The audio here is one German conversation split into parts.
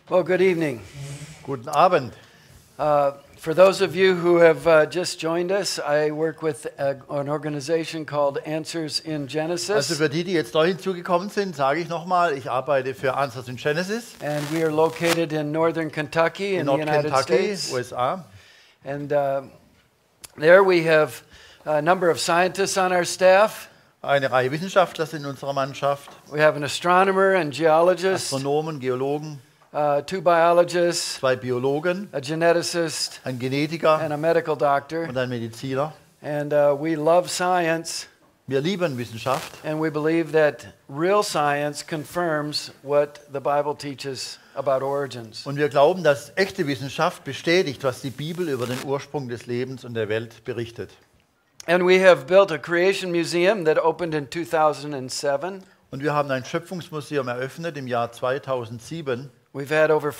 Well, good evening. Guten Abend. For those of you who have just joined us, I work with an organization called Answers in Also Genesis, für die jetzt neu hinzugekommen sind, sage ich nochmal, ich arbeite für Answers in Genesis and we are located in northern Kentucky in in the United Nord-Kentucky, States. USA. And there we have a number of scientists on our staff. Eine Reihe Wissenschaftler sind in unserer Mannschaft, We have an astronomer and geologist, Astronomen, Geologen, 2 biologists, 2 Biologen, a geneticist, ein Genetiker and a medical doctor. und ein Mediziner. And we love science. Wir lieben Wissenschaft And we believe that real science confirms what the Bible teaches about origins. und wir glauben, dass echte Wissenschaft bestätigt, was die Bibel über den Ursprung des Lebens und der Welt berichtet. And we have built a creation museum that opened in 2007. Und wir haben ein Schöpfungsmuseum eröffnet im Jahr 2007, We've had over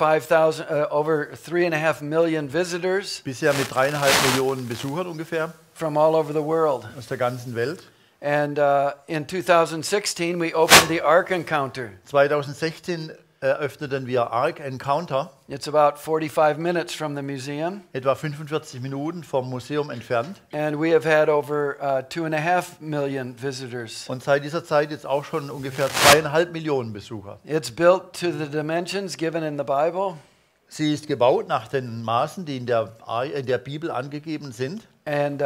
3.5 million visitors bisher mit 3,5 Millionen Besuchern ungefähr from all over the world. aus der ganzen Welt. And in 2016, we opened the Ark Encounter. 2016 eröffneten wir Ark Encounter, It's about 45 minutes from the museum. etwa 45 Minuten vom Museum entfernt. And we have had over 2.5 million visitors. Und seit dieser Zeit jetzt auch schon ungefähr 2,5 Millionen Besucher. It's built to the dimensions given in the Bible. Sie ist gebaut nach den Maßen, die in der Bibel angegeben sind. And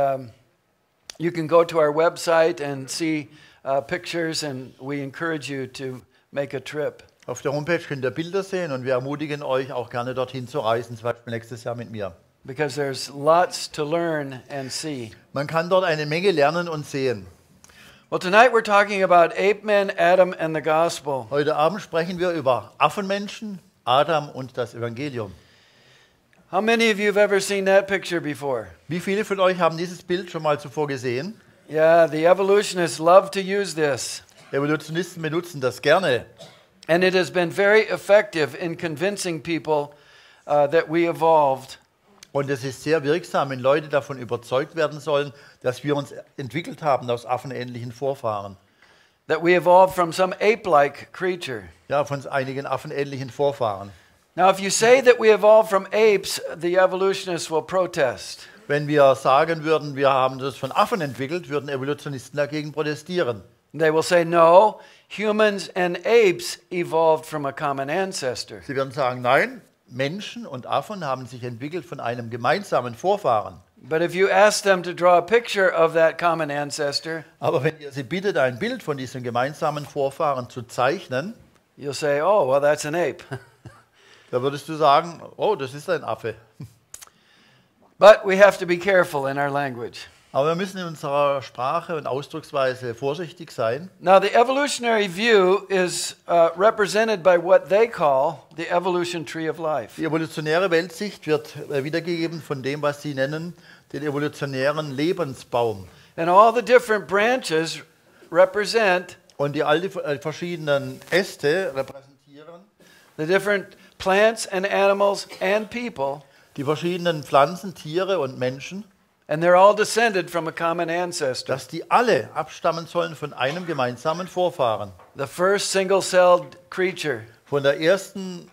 you can go to our website and see pictures, and we encourage you to make a trip. Auf der Homepage könnt ihr Bilder sehen und wir ermutigen euch auch gerne dorthin zu reisen, zum Beispiel nächstes Jahr mit mir. Because there's lots to learn and see. Man kann dort eine Menge lernen und sehen. Well, tonight we're talking about ape men, Adam, and the gospel. Heute Abend sprechen wir über Affenmenschen, Adam und das Evangelium. How many of you have ever seen that picture before? Wie viele von euch haben dieses Bild schon mal zuvor gesehen? Yeah, the evolutionists love to use this. Evolutionisten benutzen das gerne. And it has been very effective in convincing people that we evolved. Und es ist sehr wirksam, wenn Leute davon überzeugt werden sollen, dass wir uns entwickelt haben aus affenähnlichen Vorfahren. That we evolved from some ape-like creature. Ja, von einigen affenähnlichen Vorfahren. Now, if you say that we evolved from apes, the evolutionists will protest. Wenn wir sagen würden, wir haben das von Affen entwickelt, würden Evolutionisten dagegen protestieren. They will say, no, humans and apes evolved from a common ancestor. Sie werden sagen, nein, Menschen und Affen haben sich entwickelt von einem gemeinsamen Vorfahren. But if you ask them to draw a picture of that common ancestor, Aber wenn ihr sie bittet, ein Bild von diesem gemeinsamen Vorfahren zu zeichnen, you'll say, oh, well, that's an ape. da würdest du sagen, oh, das ist ein Affe. But we have to be careful in our language. Aber wir müssen in unserer Sprache und Ausdrucksweise vorsichtig sein. Now, the evolutionary view is represented by what they call the evolution tree of life. Die evolutionäre Weltsicht wird wiedergegeben von dem, was sie nennen, den evolutionären Lebensbaum. And all the different branches represent Und die all die verschiedenen Äste repräsentieren the different plants and animals and people, die verschiedenen Pflanzen, Tiere und Menschen, and they're all descended from a common ancestor. dass die alle abstammen sollen von einem gemeinsamen Vorfahren. The first single-celled creature, Von der ersten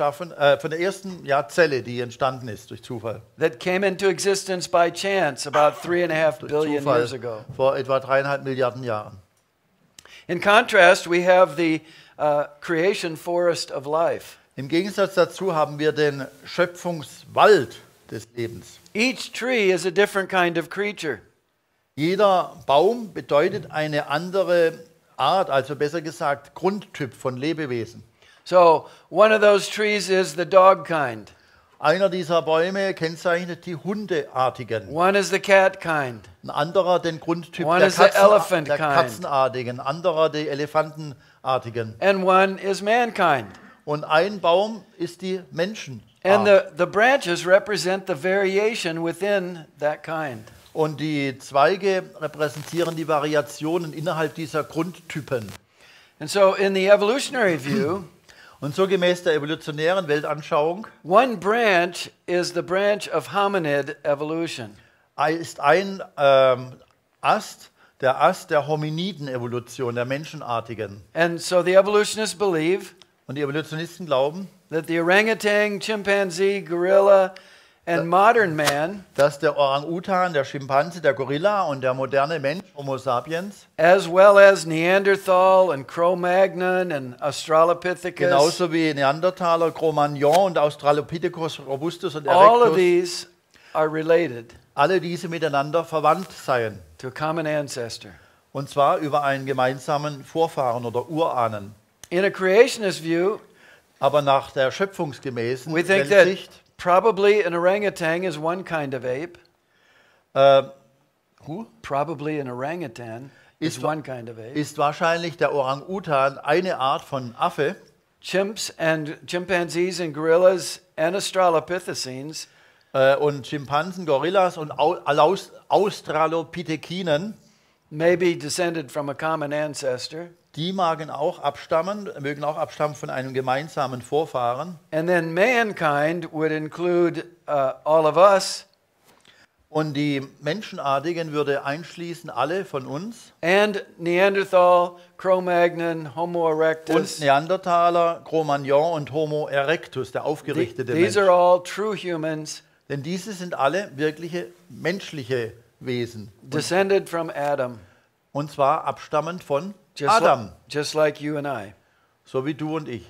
Zelle, die entstanden ist durch Zufall. that came into existence by chance about 3.5 billion Zufall years ago. vor etwa 3,5 Milliarden Jahren. In contrast, we have the creation forest of life. Im Gegensatz dazu haben wir den Schöpfungswald des Lebens. Each tree is a different kind of creature. Jeder Baum bedeutet eine andere Art, also besser gesagt Grundtyp von Lebewesen. So, one of those trees is the dog kind. Einer dieser Bäume kennzeichnet die Hundeartigen. One is the cat kind. Ein anderer den Grundtyp One der, is the elephant der kind. Katzenartigen, ein anderer die Elefantenartigen. And one is mankind. Und ein Baum ist die Menschenart. And the branches represent the variation within that kind. Und die Zweige repräsentieren die Variationen innerhalb dieser Grundtypen. And so in the evolutionary view, Und so gemäß der evolutionären Weltanschauung one branch is the branch of hominid evolution. ist ein Ast der Hominiden-Evolution, der Menschenartigen. And so the evolutionists believe Und die Evolutionisten glauben, that the orangutan, chimpanzee, gorilla, and modern man, dass der Orang-Utan, der Schimpanse, der Gorilla und der moderne Mensch, Homo sapiens, as well as Neanderthal and Cro-Magnon and Australopithecus, genauso wie Neandertaler, Cro-Magnon und Australopithecus robustus und all of erectus, these are related alle diese miteinander verwandt seien. to a common ancestor. Und zwar über einen gemeinsamen Vorfahren oder Urahnen. In a creationist view, Aber nach der schöpfungsgemäßen we think that Weltsicht, probably an orangutan is one kind of ape. Probably an orangutan is Ist- one kind of ape. ist wahrscheinlich der Orang-Utan eine Art von Affe. Chimps and chimpanzees and gorillas and Australopithecines Und Schimpansen, Gorillas und Australopithekinen, may be descended from a common ancestor. die mögen auch abstammen von einem gemeinsamen Vorfahren. And then mankind would include all of us Und die Menschenartigen würde einschließen alle von uns and Neanderthal, Cro-Magnon, Homo und erectus. Neandertaler, Cro-Magnon und Homo erectus, der aufgerichtete Mensch. These are all true humans Denn diese sind alle wirkliche menschliche Wesen. descended from Adam, Und zwar abstammend von just, Adam, just like you and I. so wie du und ich.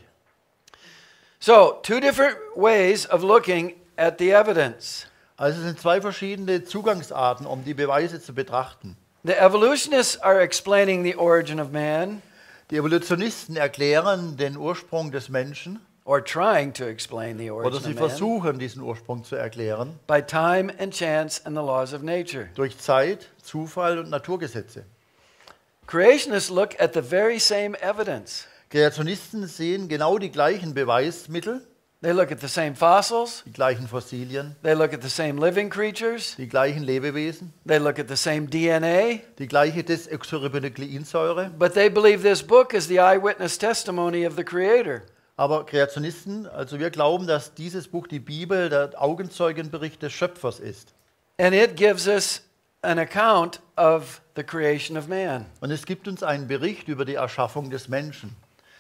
So, two different ways of looking at the evidence. Also es sind zwei verschiedene Zugangsarten, um die Beweise zu betrachten. The evolutionists are explaining the origin of man, Die Evolutionisten erklären den Ursprung des Menschen or trying to explain the oder origin sie of man, versuchen, diesen Ursprung zu erklären by time and chance and the laws of nature. durch Zeit, Zufall und Naturgesetze. Creationists look at the very same evidence. Kreationisten sehen genau die gleichen Beweismittel, They look at the same fossils, die gleichen Fossilien, they look at the same living creatures, die gleichen Lebewesen, they look at the same DNA, die gleiche Desoxyribonukleinsäure. but they believe this book is the eyewitness testimony of the Creator. Aber Kreationisten, also wir glauben, dass dieses Buch, die Bibel, der Augenzeugenbericht des Schöpfers ist. And it gives us an account of the creation of man. Und es gibt uns einen Bericht über die Erschaffung des Menschen.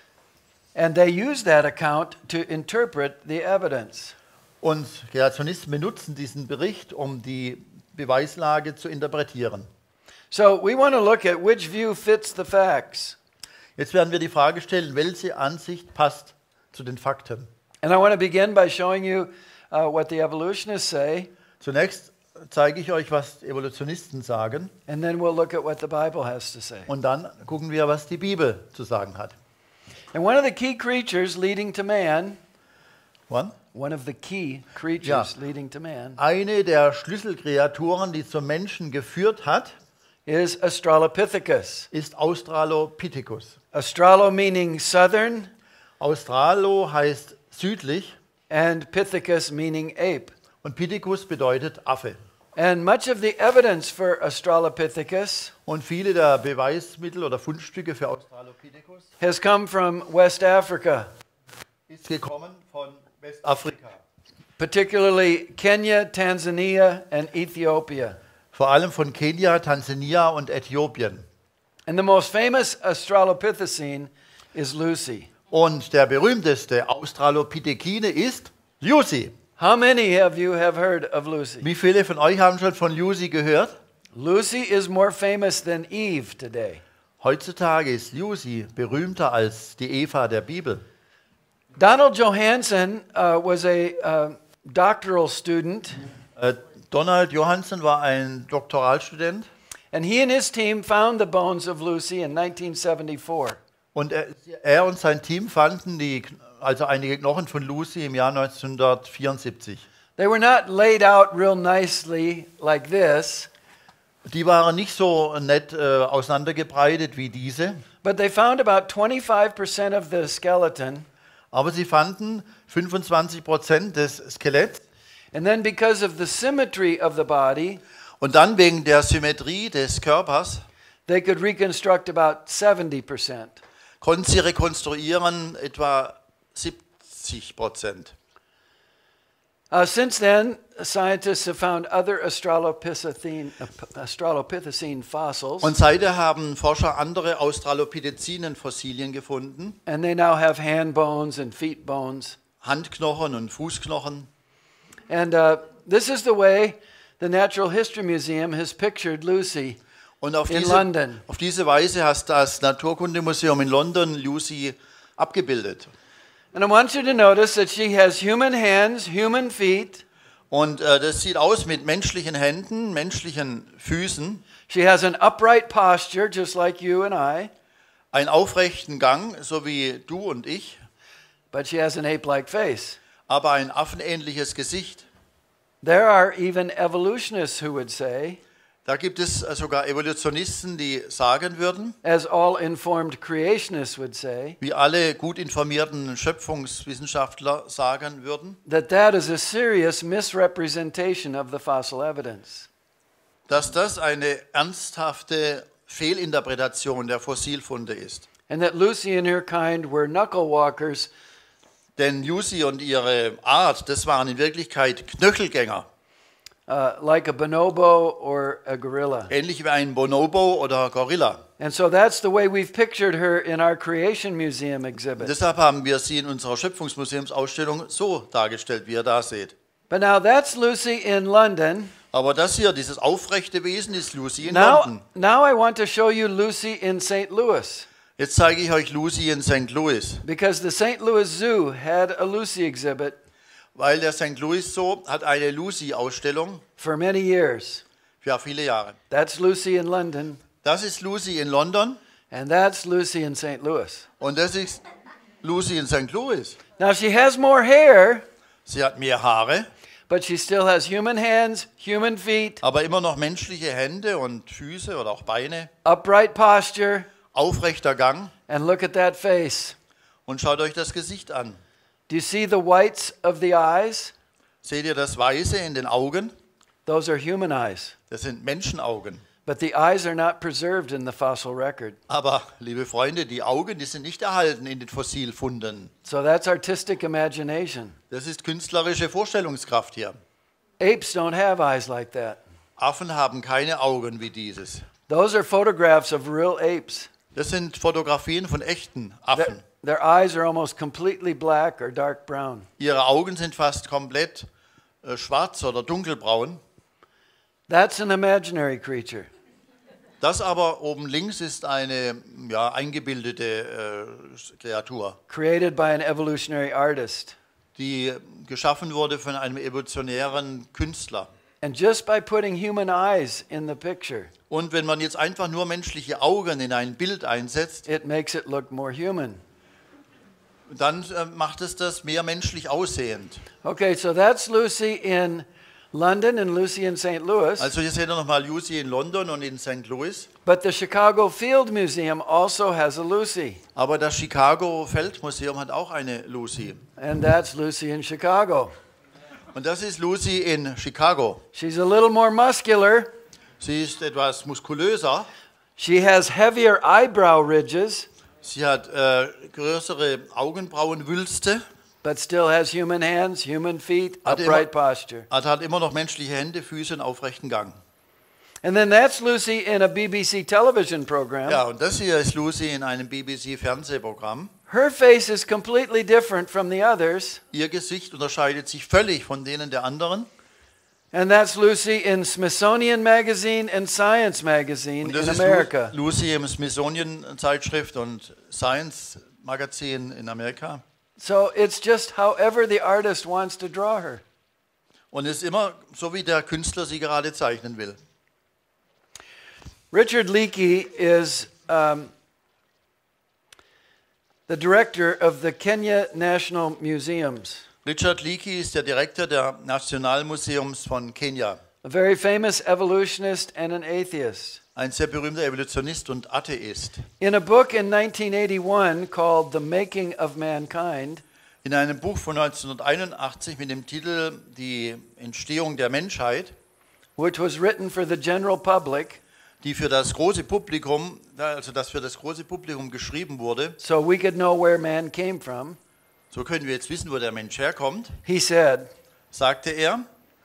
And they use that account to interpret the evidence. Und Kreationisten benutzen diesen Bericht, um die Beweislage zu interpretieren. So we want to look at which view fits the facts. Jetzt werden wir die Frage stellen, welche Ansicht passt zu den Fakten. And I want to begin by showing you what the evolutionists say, Zunächst zeige ich euch, was Evolutionisten sagen, and then we'll look at what the Bible has to say. und dann gucken wir, was die Bibel zu sagen hat. And one of the key creatures leading to man, Wann? one of the key creatures leading to man, Eine der Schlüsselkreaturen, die zum Menschen geführt hat, is Australopithecus. ist Australopithecus. Australo meaning southern, Australo heißt südlich and Pithecus meaning ape. und Pithecus bedeutet Affe. And much of the evidence for Australopithecus Und viele der Beweismittel oder Fundstücke für Australopithecus has come from West Africa, ist gekommen von Westafrika. particularly Kenya, Tanzania, and Ethiopia. Vor allem von Kenia, Tansania und Äthiopien. And the most famous Australopithecine is Lucy. Und der berühmteste Australopithekine ist Lucy. How many of you have heard of Lucy? Wie viele von euch haben schon von Lucy gehört? Lucy is more famous than Eve today. Heutzutage ist Lucy berühmter als die Eva der Bibel. Donald Johanson was a doctoral student, Donald Johanson war ein Doktoralstudent and he and his team found the bones of Lucy in 1974. und er und sein Team fanden also einige Knochen von Lucy im Jahr 1974. They were not laid out real nicely like this, Die waren nicht so nett auseinandergebreitet wie diese, but they found about 25% of the skeleton. aber sie fanden 25% des Skeletts And then because of the symmetry of the body, und dann wegen der Symmetrie des Körpers they could reconstruct about 70%. konnten sie rekonstruieren etwa 70%. Since then, scientists have found other Australopithecine fossils, Und seither haben Forscher andere Australopithecinen-Fossilien gefunden. and they now have hand bones and feet bones. Handknochen und Fußknochen. And this is the way the Natural History Museum has pictured Lucy Und auf in London. diese Weise hat das Naturkundemuseum in London Lucy abgebildet. And I want you to notice that she has human hands, human feet. Und das sieht aus mit menschlichen Händen, menschlichen Füßen, She has an upright posture, just like you and I, einen aufrechten Gang, so wie du und ich, but she has an ape-like face. aber ein affenähnliches Gesicht. There are even evolutionists who would say, Da gibt es sogar Evolutionisten, die sagen würden, as all informed creationists would say, wie alle gut informierten Schöpfungswissenschaftler sagen würden, that is a serious misrepresentation of the fossil evidence. dass das eine ernsthafte Fehlinterpretation der Fossilfunde ist. And that Lucy and her kind were knuckle walkers, Denn Lucy und ihre Art, das waren in Wirklichkeit Knöchelgänger, like a bonobo or a gorilla. ähnlich wie ein Bonobo oder Gorilla. And so that's the way we've pictured her in our Creation Museum exhibit. Deshalb haben wir sie in unserer Schöpfungsmuseumsausstellung so dargestellt, wie ihr da seht. But now that's Lucy in London. Aber das hier, dieses aufrechte Wesen, ist Lucy in Now London. I want to show you Lucy in St. Louis, Jetzt zeige ich euch Lucy in St. Louis, because the St. Louis Zoo had a Lucy exhibit weil der St. Louis Zoo hat eine Lucy-Ausstellung for many years. für viele Jahre. That's Lucy in London, Das ist Lucy in London and that's Lucy in St. Louis. und das ist Lucy in St. Louis. Now she has more hair, Sie hat mehr Haare, but she still has human hands, human feet, aber immer noch menschliche Hände und Füße oder auch Beine, upright posture, aufrechter Gang. and look at that face. Und schaut euch das Gesicht an. Do you see the whites of the eyes? Seht ihr das Weiße in den Augen? Those are human eyes. Das sind Menschenaugen. But the eyes are not preserved in the fossil record. Aber, liebe Freunde, die Augen, die sind nicht erhalten in den Fossilfunden. So that's artistic imagination. Das ist künstlerische Vorstellungskraft hier. Apes don't have eyes like that. Affen haben keine Augen wie dieses. Those are photographs of real apes. Das sind Fotografien von echten Their, Affen. their eyes are almost completely black or dark brown. Ihre Augen sind fast komplett schwarz oder dunkelbraun. That's an imaginary creature. Das aber oben links ist eine eingebildete Kreatur, Created by an evolutionary artist. die geschaffen wurde von einem evolutionären Künstler. And just by putting human eyes in the picture, Und wenn man jetzt einfach nur menschliche Augen in ein Bild einsetzt, it makes it look more human. dann macht es das mehr menschlich aussehend. Okay, so that's Lucy in London and Lucy in St. Louis. Also hier seht ihr nochmal Lucy in London und in St. Louis. But the Chicago Field Museum also has a Lucy. Aber das Chicago Feldmuseum hat auch eine Lucy. And that's Lucy in Chicago. Und das ist Lucy in Chicago. She's a little more muscular. Sie ist etwas muskulöser. She has heavier eyebrow ridges, Sie hat größere Augenbrauenwülste. but still has human hands, human feet, Hat upright posture. Hat immer noch menschliche Hände, Füße und aufrechten Gang. And then that's Lucy in a BBC television program. Ja, und das hier ist Lucy in einem BBC-Fernsehprogramm. Her face is completely different from the others. Ihr Gesicht unterscheidet sich völlig von denen der anderen. And that's Lucy in Smithsonian Magazine and Science Magazine Und das in ist America. Lucy im Smithsonian-Zeitschrift und Science-Magazin in Amerika. So it's just however the artist wants to draw her. Und es ist immer so, wie der Künstler sie gerade zeichnen will. Richard Leakey is the director of the Kenya National Museums, Richard Leakey ist der Direktor der Nationalmuseums von Kenia. a very famous evolutionist and an atheist. Ein sehr berühmter Evolutionist und Atheist. In a book in 1981 called The Making of Mankind, In einem Buch von 1981 mit dem Titel Die Entstehung der Menschheit, which was written for the general public, die für das große Publikum, also das für das große Publikum geschrieben wurde, so we could know where man came from, so können wir jetzt wissen, wo der Mensch herkommt, he said, sagte er,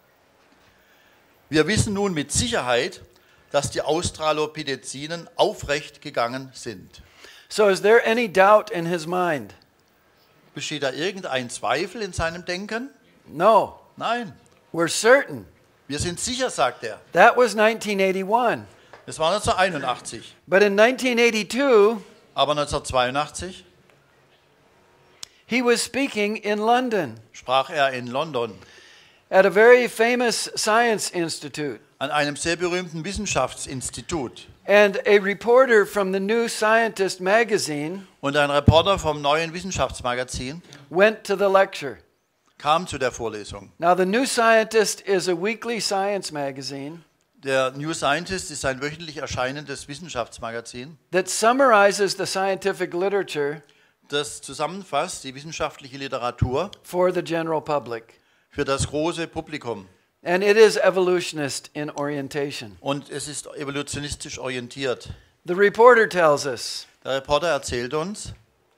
wir wissen nun mit Sicherheit, dass die Australopithecinen aufrecht gegangen sind. so is there any doubt in his mind? Besteht da irgendein Zweifel in seinem Denken? No, Nein. we're certain. Wir sind sicher, sagt er. That was 1981. Das war 1981. But in 1982, Aber 1982 he was speaking in London sprach er in London at a very famous science institute. an einem sehr berühmten Wissenschaftsinstitut. And a reporter from the New Scientist magazine Und ein Reporter vom neuen Wissenschaftsmagazin went to the lecture. kam zu der Vorlesung. Now, the New Scientist is a weekly science magazine Der New Scientist ist ein wöchentlich erscheinendes Wissenschaftsmagazin, that summarizes the scientific literature das zusammenfasst die wissenschaftliche Literatur for the general public. für das große Publikum. And it is evolutionist in orientation. Und es ist evolutionistisch orientiert. The reporter tells us, Der Reporter erzählt uns,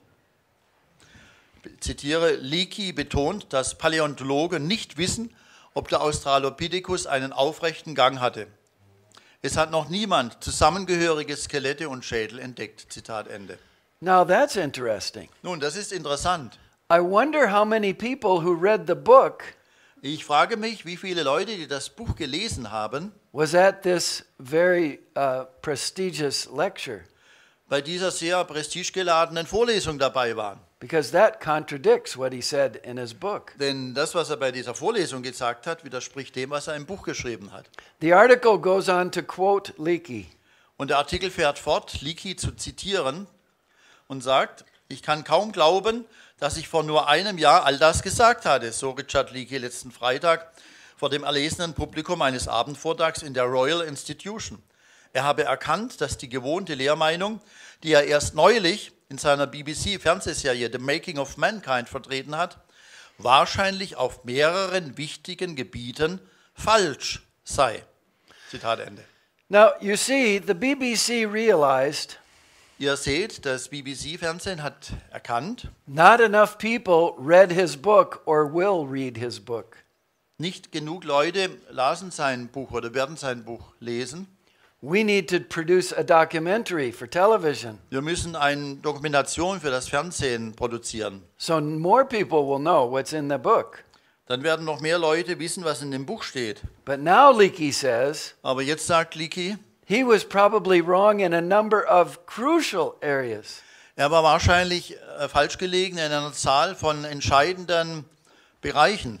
zitiere, Leakey betont, dass Paläontologen nicht wissen, ob der Australopithecus einen aufrechten Gang hatte. Es hat noch niemand zusammengehörige Skelette und Schädel entdeckt. Zitat Ende. now that's interesting. Nun, das ist interessant. I wonder how many people who read the book Ich frage mich, wie viele Leute, die das Buch gelesen haben, was at this very prestigious lecture, bei dieser sehr prestigegeladenen Vorlesung dabei waren. because that contradicts what he said in his book. Denn das, was er bei dieser Vorlesung gesagt hat, widerspricht dem, was er im Buch geschrieben hat. The article goes on to quote Leakey. Und der Artikel fährt fort, Leakey zu zitieren und sagt, ich kann kaum glauben, dass ich vor nur einem Jahr all das gesagt hatte, so Richard Leakey letzten Freitag vor dem erlesenen Publikum eines Abendvortrags in der Royal Institution. Er habe erkannt, dass die gewohnte Lehrmeinung, die er erst neulich in seiner BBC-Fernsehserie The Making of Mankind vertreten hat, wahrscheinlich auf mehreren wichtigen Gebieten falsch sei. Zitat Ende. Now, you see, the BBC realized Ihr seht, das BBC-Fernsehen hat erkannt, not enough people read his book or will read his book. nicht genug Leute lasen sein Buch oder werden sein Buch lesen. We need to produce a documentary for television Wir müssen eine Dokumentation für das Fernsehen produzieren. so more people will know what's in the book. Dann werden noch mehr Leute wissen, was in dem Buch steht. But now Leakey says Aber jetzt sagt Leakey, he was probably wrong in a number of crucial areas. er war wahrscheinlich falsch gelegen in einer Zahl von entscheidenden Bereichen.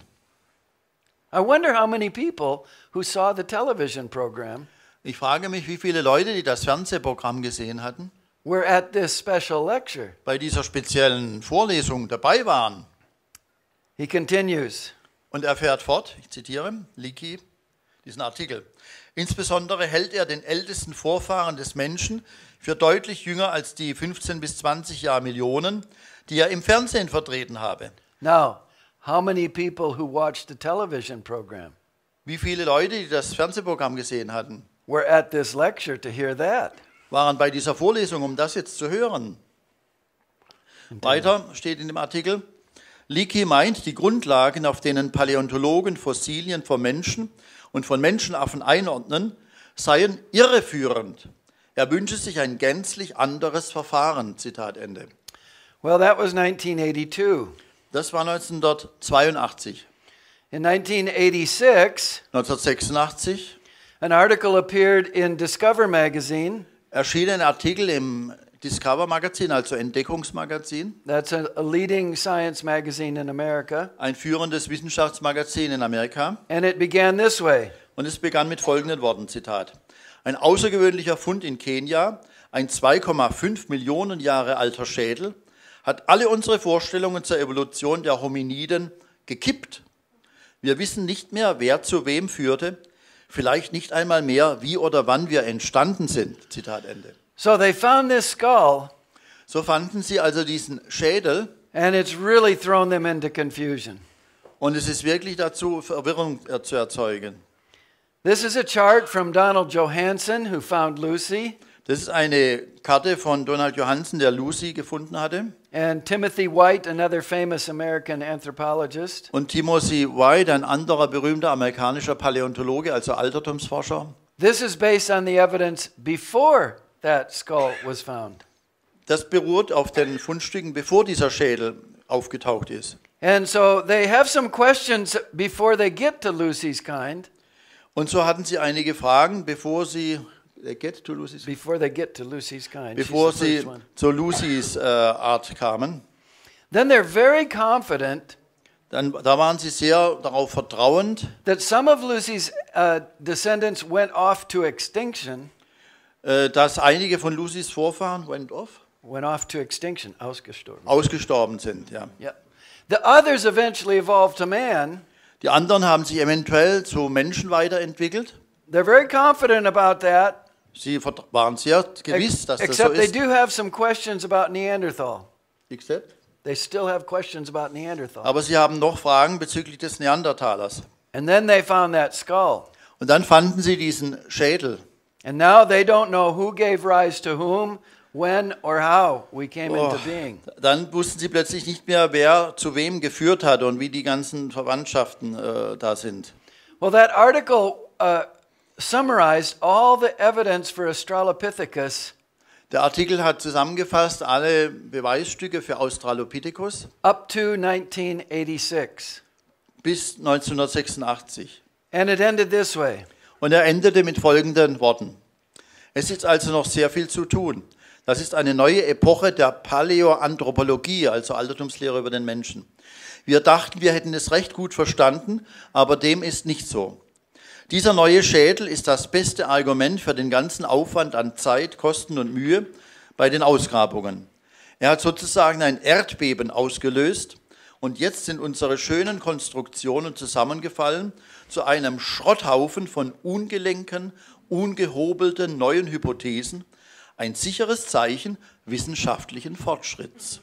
I wonder how many people who saw the television program Ich frage mich, wie viele Leute, die das Fernsehprogramm gesehen hatten, were at this special lecture. bei dieser speziellen Vorlesung dabei waren. He continues. Und er fährt fort, ich zitiere Leakey, diesen Artikel. Insbesondere hält er den ältesten Vorfahren des Menschen für deutlich jünger als die 15 bis 20 Jahrmillionen, die er im Fernsehen vertreten habe. Now, how many people who watched the television program Wie viele Leute, die das Fernsehprogramm gesehen hatten, were at this lecture to hear that? waren bei dieser Vorlesung, um das jetzt zu hören? Weiter steht in dem Artikel, Leakey meint, die Grundlagen, auf denen Paläontologen Fossilien von Menschen und von Menschenaffen einordnen, seien irreführend. Er wünsche sich ein gänzlich anderes Verfahren. Zitat Ende. Well, that was 1982. Das war 1982. In 1986, 1986 an article appeared in Discover magazine. erschien ein Artikel im Discover Magazin, also Entdeckungsmagazin, That's a leading science magazine in America. ein führendes Wissenschaftsmagazin in Amerika. And it began this way. Und es begann mit folgenden Worten, Zitat. Ein außergewöhnlicher Fund in Kenia, ein 2,5 Millionen Jahre alter Schädel, hat alle unsere Vorstellungen zur Evolution der Hominiden gekippt. Wir wissen nicht mehr, wer zu wem führte, vielleicht nicht einmal mehr, wie oder wann wir entstanden sind. Zitat Ende. So they found this skull, So fanden sie also diesen Schädel and it's really thrown them into confusion. und es ist wirklich dazu, Verwirrung zu erzeugen. This is a chart from Donald Johanson, who found Lucy, Das ist eine Karte von Donald Johanson, der Lucy gefunden hatte. and Timothy White, another famous American anthropologist. Und Timothy White, ein anderer berühmter amerikanischer Paläontologe, also Altertumsforscher. This is based on the evidence before that skull was found. Das beruht auf den Fundstücken, bevor dieser Schädel aufgetaucht ist. And so they have some questions before they get to Lucy's kind, Und so hatten sie einige Fragen, bevor sie get to Lucy's, bevor they get to Lucy's kind. She's bevor the sie first one. zur Lucy's Art kamen. Then they're very confident Da waren sie sehr darauf vertrauend, that some of Lucy's descendants went off to extinction. dass einige von Lucys Vorfahren Went off to extinction, ausgestorben. ausgestorben sind. Ja. Yeah. The others eventually evolved to man. Die anderen haben sich eventuell zu Menschen weiterentwickelt. They're very confident about that. Sie waren sehr gewiss, dass das so Except they ist. do have some questions about Neanderthal. Except? They still have questions about Neanderthal. Aber sie haben noch Fragen bezüglich des Neandertalers. And then they found that skull. Und dann fanden sie diesen Schädel. And now they don't know who gave rise to whom, when or how we came into being. Dann wussten sie plötzlich nicht mehr, wer zu wem geführt hat und wie die ganzen Verwandtschaften da sind. Well, that article summarized all the evidence for Australopithecus Der Artikel hat zusammengefasst alle Beweisstücke für Australopithecus up to 1986. bis 1986. And it ended this way. Und er endete mit folgenden Worten. Es ist also noch sehr viel zu tun. Das ist eine neue Epoche der Paläoanthropologie, also Altertumslehre über den Menschen. Wir dachten, wir hätten es recht gut verstanden, aber dem ist nicht so. Dieser neue Schädel ist das beste Argument für den ganzen Aufwand an Zeit, Kosten und Mühe bei den Ausgrabungen. Er hat sozusagen ein Erdbeben ausgelöst und jetzt sind unsere schönen Konstruktionen zusammengefallen zu einem Schrotthaufen von ungelenken, ungehobelten neuen Hypothesen, ein sicheres Zeichen wissenschaftlichen Fortschritts.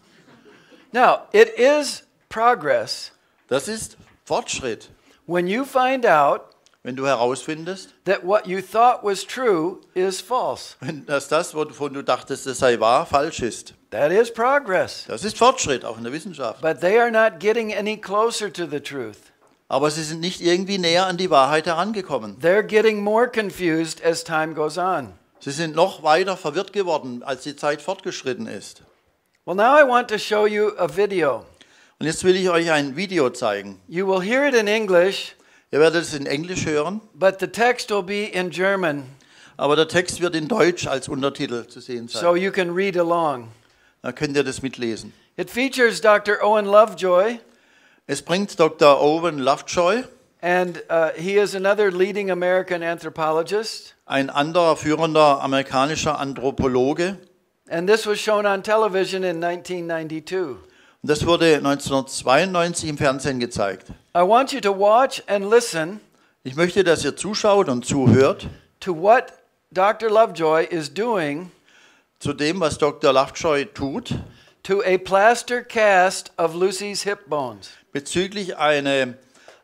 Now, it is progress Das ist Fortschritt, when you find out wenn du herausfindest, that what you thought was true is false. dass das, wovon du dachtest, es sei wahr, falsch ist. That is progress. Das ist Fortschritt, auch in der Wissenschaft. But they are not getting any closer to the truth. Aber sie sind nicht irgendwie näher an die Wahrheit herangekommen. They're getting more confused as time goes on. Sie sind noch weiter verwirrt geworden, als die Zeit fortgeschritten ist. Well, now I want to show you a video. Und jetzt will ich euch ein Video zeigen. You will hear it in English, Ihr werdet es in Englisch hören, but the text will be in German, aber der Text wird in Deutsch als Untertitel zu sehen so sein. you can read along. Da könnt ihr das mitlesen. It features Dr. Owen Lovejoy, Es bringt Dr. Owen Lovejoy, and he is another leading American anthropologist. ein anderer führender amerikanischer Anthropologe. And this was shown on television in 1992. Und das wurde 1992 im Fernsehen gezeigt. I want you to watch and listen Ich möchte, dass ihr zuschaut und zuhört to what Dr. Lovejoy is doing zu dem, was Dr. Lovejoy tut, to a plaster cast of Lucy's hip bones. bezüglich ein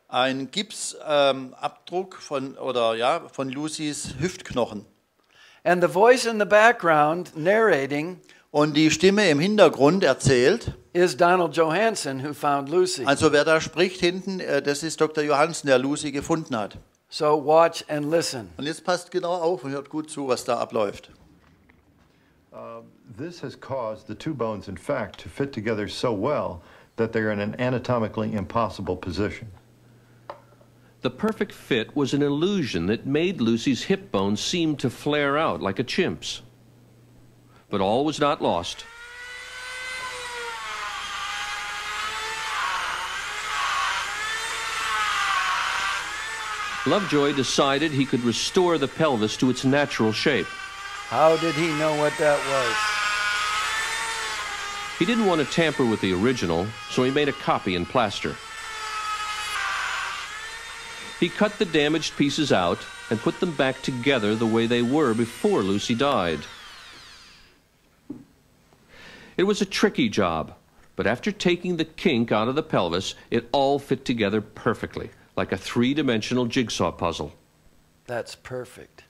Gipsabdruck von Lucys Hüftknochen. And the voice in the background narrating Und die Stimme im Hintergrund erzählt, is Donald Johanson, who found Lucy. also wer da spricht hinten, das ist Dr. Johansen, der Lucy gefunden hat. So watch and listen. Und jetzt passt genau auf und hört gut zu, was da abläuft. This has caused the two bones, in fact, to fit together so well that they're in an anatomically impossible position. The perfect fit was an illusion that made Lucy's hip bones seem to flare out like a chimp's. But all was not lost. Lovejoy decided he could restore the pelvis to its natural shape. How did he know what that was? He didn't want to tamper with the original, so he made a copy in plaster. He cut the damaged pieces out and put them back together the way they were before Lucy died. It was a tricky job, but after taking the kink out of the pelvis, it all fit together perfectly, like a three-dimensional jigsaw puzzle. That's perfect.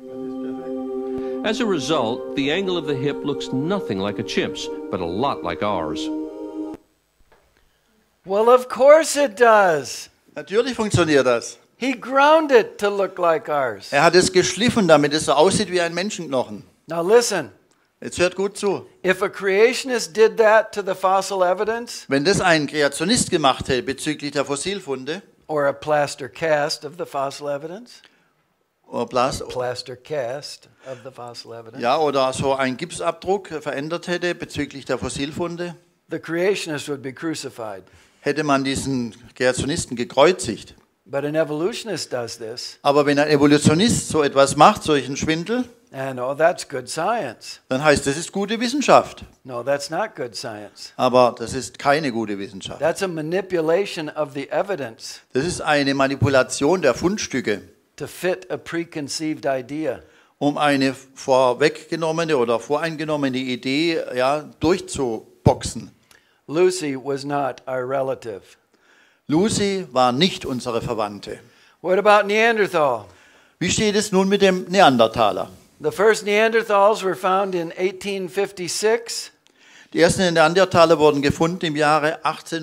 As a result, the angle of the hip looks nothing like a chimp's, but a lot like ours. Well, of course it does. Natürlich funktioniert das. He ground it to look like ours. Er hat es geschliffen, damit es so aussieht wie ein Menschenknochen. Now listen. Jetzt hört gut zu. If a creationist did that to the fossil evidence, Wenn das ein Kreationist gemacht hätte bezüglich der Fossilfunde, or a plaster cast of the fossil evidence, oder Blas, plaster cast of the fossil evidence, ja, oder so einen Gipsabdruck verändert hätte bezüglich der Fossilfunde, the creationist would be crucified. hätte man diesen Kreationisten gekreuzigt. But an evolutionist does this, Aber wenn ein Evolutionist so etwas macht, solchen Schwindel, and oh, that's good science. dann heißt das ist gute Wissenschaft. No, that's not good science. Aber das ist keine gute Wissenschaft. That's a manipulation of the evidence Das ist eine Manipulation der Fundstücke, to fit a preconceived idea. um eine vorweggenommene oder voreingenommene Idee durchzuboxen. Lucy was not our relative. Lucy war nicht unsere Verwandte. What about Neanderthal? Wie steht es nun mit dem Neandertaler? The first Neanderthals were found in 1856, Die ersten Neandertaler wurden gefunden im Jahre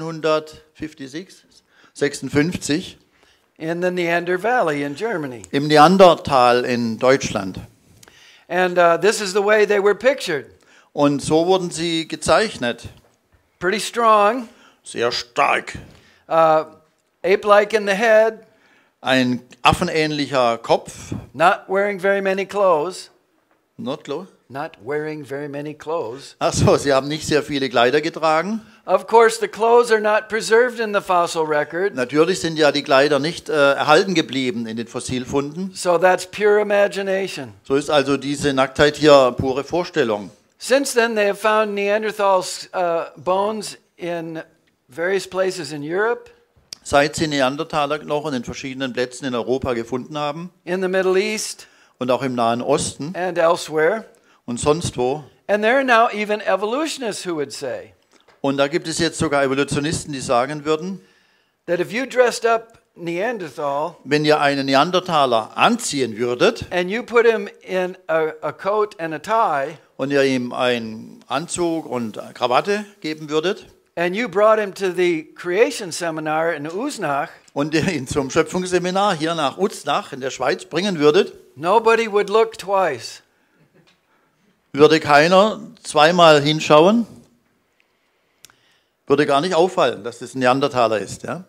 1856 in the Neander Valley in Germany. im Neandertal in Deutschland. And this is the way they were pictured. Und so wurden sie gezeichnet. Pretty strong, Sehr stark. ape-like in the head, Ein affenähnlicher Kopf. not wearing very many clothes. Notlo. Not wearing very many clothes. Achso, sie haben nicht sehr viele Kleider getragen. Of course, the clothes are not preserved in the fossil record, Natürlich sind ja die Kleider nicht erhalten geblieben in den Fossilfunden. so that's pure imagination. So ist also diese Nacktheit hier pure Vorstellung. Since then, they have found Neanderthals' bones in various places in Europe, Seit sie Neandertalerknochen in verschiedenen Plätzen in Europa gefunden haben in the Middle East, und auch im Nahen Osten and elsewhere. und sonst wo. And there are now even evolutionists who would say Und da gibt es jetzt sogar Evolutionisten, die sagen würden, that if you dressed up Neanderthal wenn ihr einen Neandertaler anziehen würdet and you put him in a coat and a tie, und ihr ihm einen Anzug und Krawatte geben würdet and you brought him to the creation seminar in Uznach, und ihr ihn zum Schöpfungsseminar hier nach Uznach in der Schweiz bringen würdet, nobody would look twice. würde keiner zweimal hinschauen, würde gar nicht auffallen, dass das ein Neandertaler ist. Ja?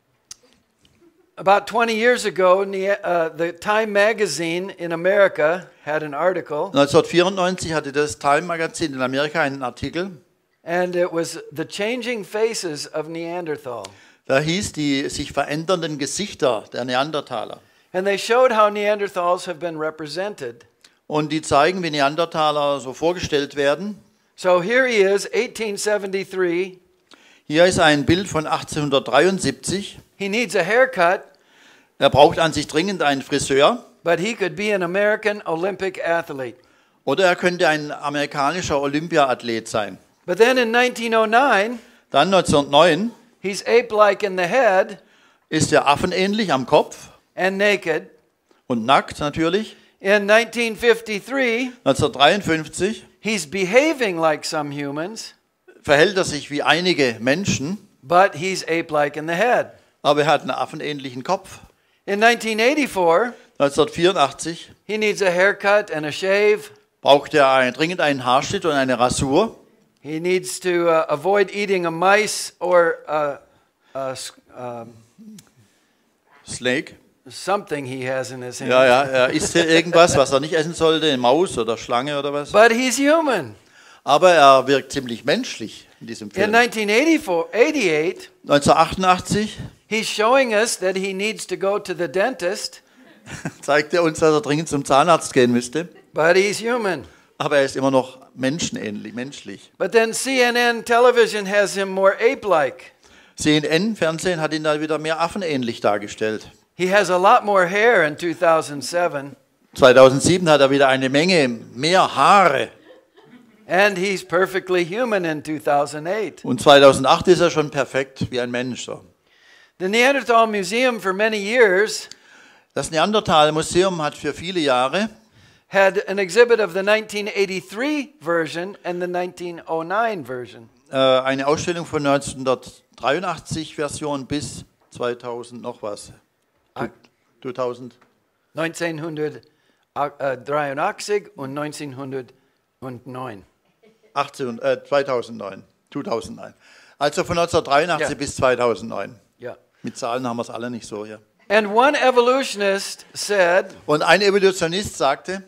About 20 years ago, the Time magazine in America had an article, 1994 hatte das Time Magazin in Amerika einen Artikel, and it was The Changing Faces of Neanderthal. da hieß die sich verändernden Gesichter der Neandertaler. And they showed how Neanderthals have been represented. Und die zeigen, wie Neandertaler so vorgestellt werden. So here he is, 1873. Hier ist ein Bild von 1873. He needs a haircut, Er braucht an sich dringend einen Friseur. but he could be an American Olympic athlete. Oder er könnte ein amerikanischer Olympiaathlet sein. But then in 1909, Dann 1909 he's ape-like in the head ist er affenähnlich am Kopf and naked. und nackt natürlich. In 1953, 1953 he's behaving like some humans, verhält er sich wie einige Menschen, but he's ape-like in the head. aber er hat einen affenähnlichen Kopf. In 1984, 1984 he needs a haircut and a shave. braucht er dringend einen Haarschnitt und eine Rasur. He needs to avoid eating a mice or Snake. something he has in his hand. Ja, er isst hier irgendwas, was er nicht essen sollte, eine Maus oder Schlange oder was. But he's human. Aber er wirkt ziemlich menschlich in diesem In Film. 1988, 1988 he's showing us that he needs to go to the dentist, zeigt er uns, dass er dringend zum Zahnarzt gehen müsste. but he's human. Aber er ist immer noch menschlich. But then CNN television has him more ape-like. CNN-Fernsehen hat ihn da wieder mehr affenähnlich dargestellt. He has a lot more hair in 2007, 2007 hat er wieder eine Menge mehr Haare. and he's perfectly human in 2008. Und 2008 ist er schon perfekt wie ein Mensch. So. The Neanderthal Museum for many years Das Neandertal-Museum hat für viele Jahre had an exhibit of the 1983 version and the 1909 version. eine Ausstellung von 1983 Version bis 2000 noch was. 2000. 1983 und 1909. und 9. 2009. Also von 1983 Ja. bis 2009. Yeah. Mit Zahlen haben wir es alle nicht so hier. And one evolutionist said, Und ein Evolutionist sagte,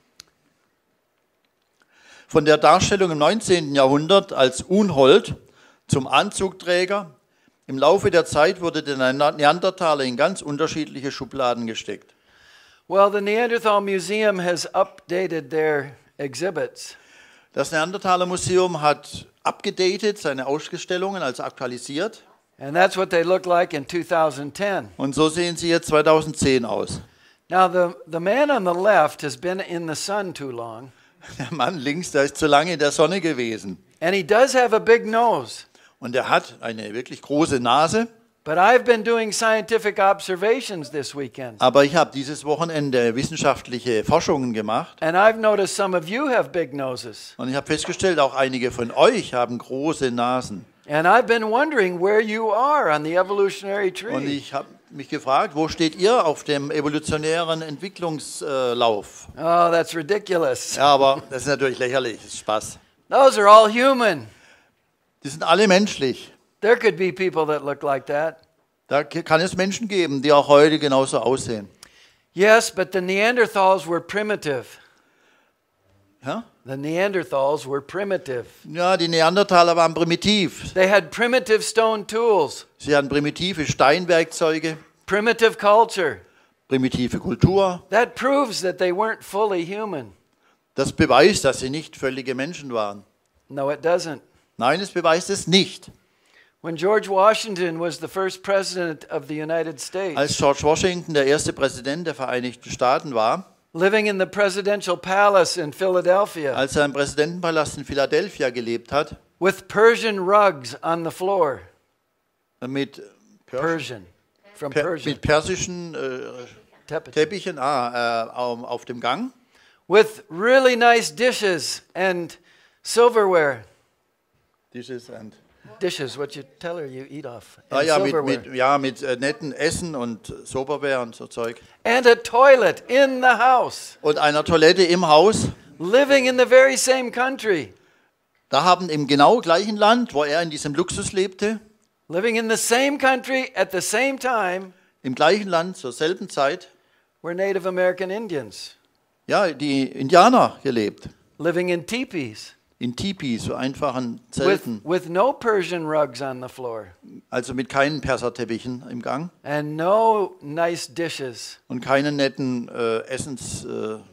von der Darstellung im 19. Jahrhundert als Unhold zum Anzugträger, im Laufe der Zeit wurde der Neandertaler in ganz unterschiedliche Schubladen gesteckt. well, the Neanderthal Museum has updated their exhibits. Das Neandertaler Museum hat abgedatet, seine Ausstellungen, also aktualisiert. And that's what they look like in 2010. Und so sehen sie jetzt 2010 aus. Now, the man on the left has been in the sun too long, Der Mann links, der ist zu lange in der Sonne gewesen. and he does have a big nose. Und er hat eine wirklich große Nase. But I've been doing scientific observations this weekend, Aber ich habe dieses Wochenende wissenschaftliche Forschungen gemacht. and I've noticed some of you have big noses. Und ich habe festgestellt, auch einige von euch haben große Nasen. And I've been wondering where you are on the evolutionary Und tree. ich habe mich gefragt, wo steht ihr auf dem evolutionären Entwicklungslauf? Oh, that's ridiculous. Ja, aber das ist natürlich lächerlich, das ist Spaß. Those are all human. Die sind alle menschlich. There could be people that look like that. Da kann es Menschen geben, die auch heute genauso aussehen. Yes, but the Neanderthals were primitive. Ja, The Neanderthals were primitive. ja, die Neandertaler waren primitiv. They had primitive stone tools, Sie hatten primitive Steinwerkzeuge, primitive culture. primitive Kultur. That proves that they weren't fully human. Das beweist, dass sie nicht völlige Menschen waren. No, it doesn't. Nein, es beweist es nicht. When George Washington was the first president of the United States, Als George Washington der erste Präsident der Vereinigten Staaten war, living in the presidential palace in Philadelphia, als er im Präsidentenpalast in Philadelphia gelebt hat, with Persian rugs on the floor. mit, Persian. From Persian. mit persischen Tepet. Teppichen auf dem Gang, With really nice dishes and silverware. Dishes, what you tell her you eat off. And ja, silverware. mit netten Essen und Silberware und so Zeug. And a toilet in the house. Und einer Toilette im Haus. Living in the very same country. Da haben im genau gleichen Land, wo er in diesem Luxus lebte, Living in the same country at the same time im gleichen Land zur selben Zeit, were Native American Indians. ja, die Indianer gelebt. Living in teepees. In Tipis, so einfachen Zelten. With no Persian rugs on the floor. Also mit keinen Perserteppichen im Gang And no nice dishes. und keinen netten Essensgeschirr.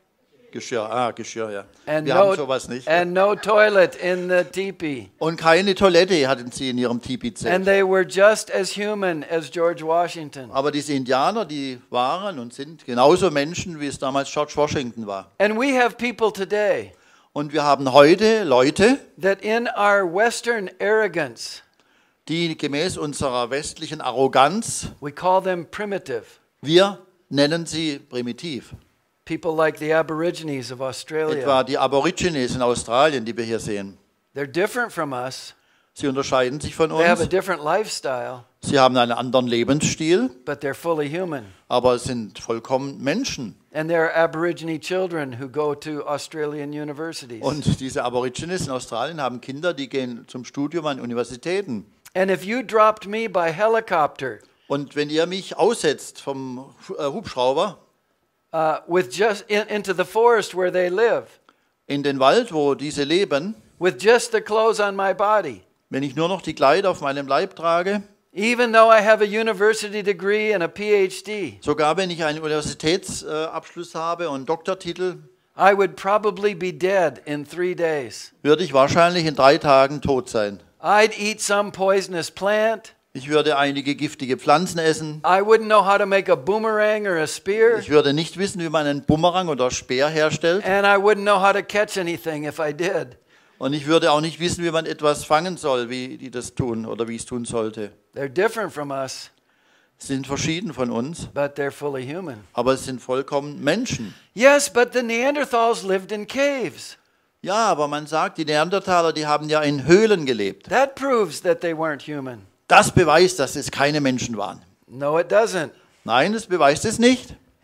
Geschirr, ja. And Wir no, haben sowas nicht. and no toilet in the teepee. Und keine Toilette hatten sie in ihrem And Tipi-Zelt. they were just as human as George Washington. Aber diese Indianer, die waren und sind genauso Menschen, wie es damals George Washington war. And we have people today Und wir haben heute Leute, that in our Western arrogance, die gemäß unserer westlichen Arroganz, we call them primitive. wir nennen sie primitiv. People like the Aborigines of Australia. Etwa die Aborigines in Australien, die wir hier sehen. They're different from us. Sie unterscheiden sich von They have a uns. different lifestyle, Sie haben einen anderen Lebensstil, but they're fully human. aber sind vollkommen Menschen. And there are Aborigine children who go to Australian universities. Und diese Aborigines in Australien haben Kinder, die gehen zum Studium an Universitäten. And if you dropped me by helicopter Und wenn ihr mich aussetzt vom Hubschrauber with just into the forest where they live, in den Wald, wo diese leben, with just the clothes on my body, wenn ich nur noch die Kleider auf meinem Leib trage, even though I have a university degree and a PhD, sogar wenn ich einen Universitätsabschluss habe und Doktortitel, I would probably be dead in 3 days. würde ich wahrscheinlich in 3 Tagen tot sein. I'd eat some poisonous plant. Ich würde einige giftige Pflanzen essen. I wouldn't know how to make a boomerang or a spear. Ich würde nicht wissen, wie man einen Bumerang oder Speer herstellt. And I wouldn't know how to catch anything if I did. Und ich würde auch nicht wissen, wie man etwas fangen soll, wie die das tun oder wie ich es tun sollte. They're different from us, Sie sind verschieden von uns, but they're fully human. aber es sind vollkommen Menschen. Yes, but the Neanderthals lived in caves. Ja, aber man sagt, die Neandertaler, die haben ja in Höhlen gelebt. That proves that they weren't human. Das beweist, dass es keine Menschen waren. No, it doesn't. Nein, das beweist es nicht.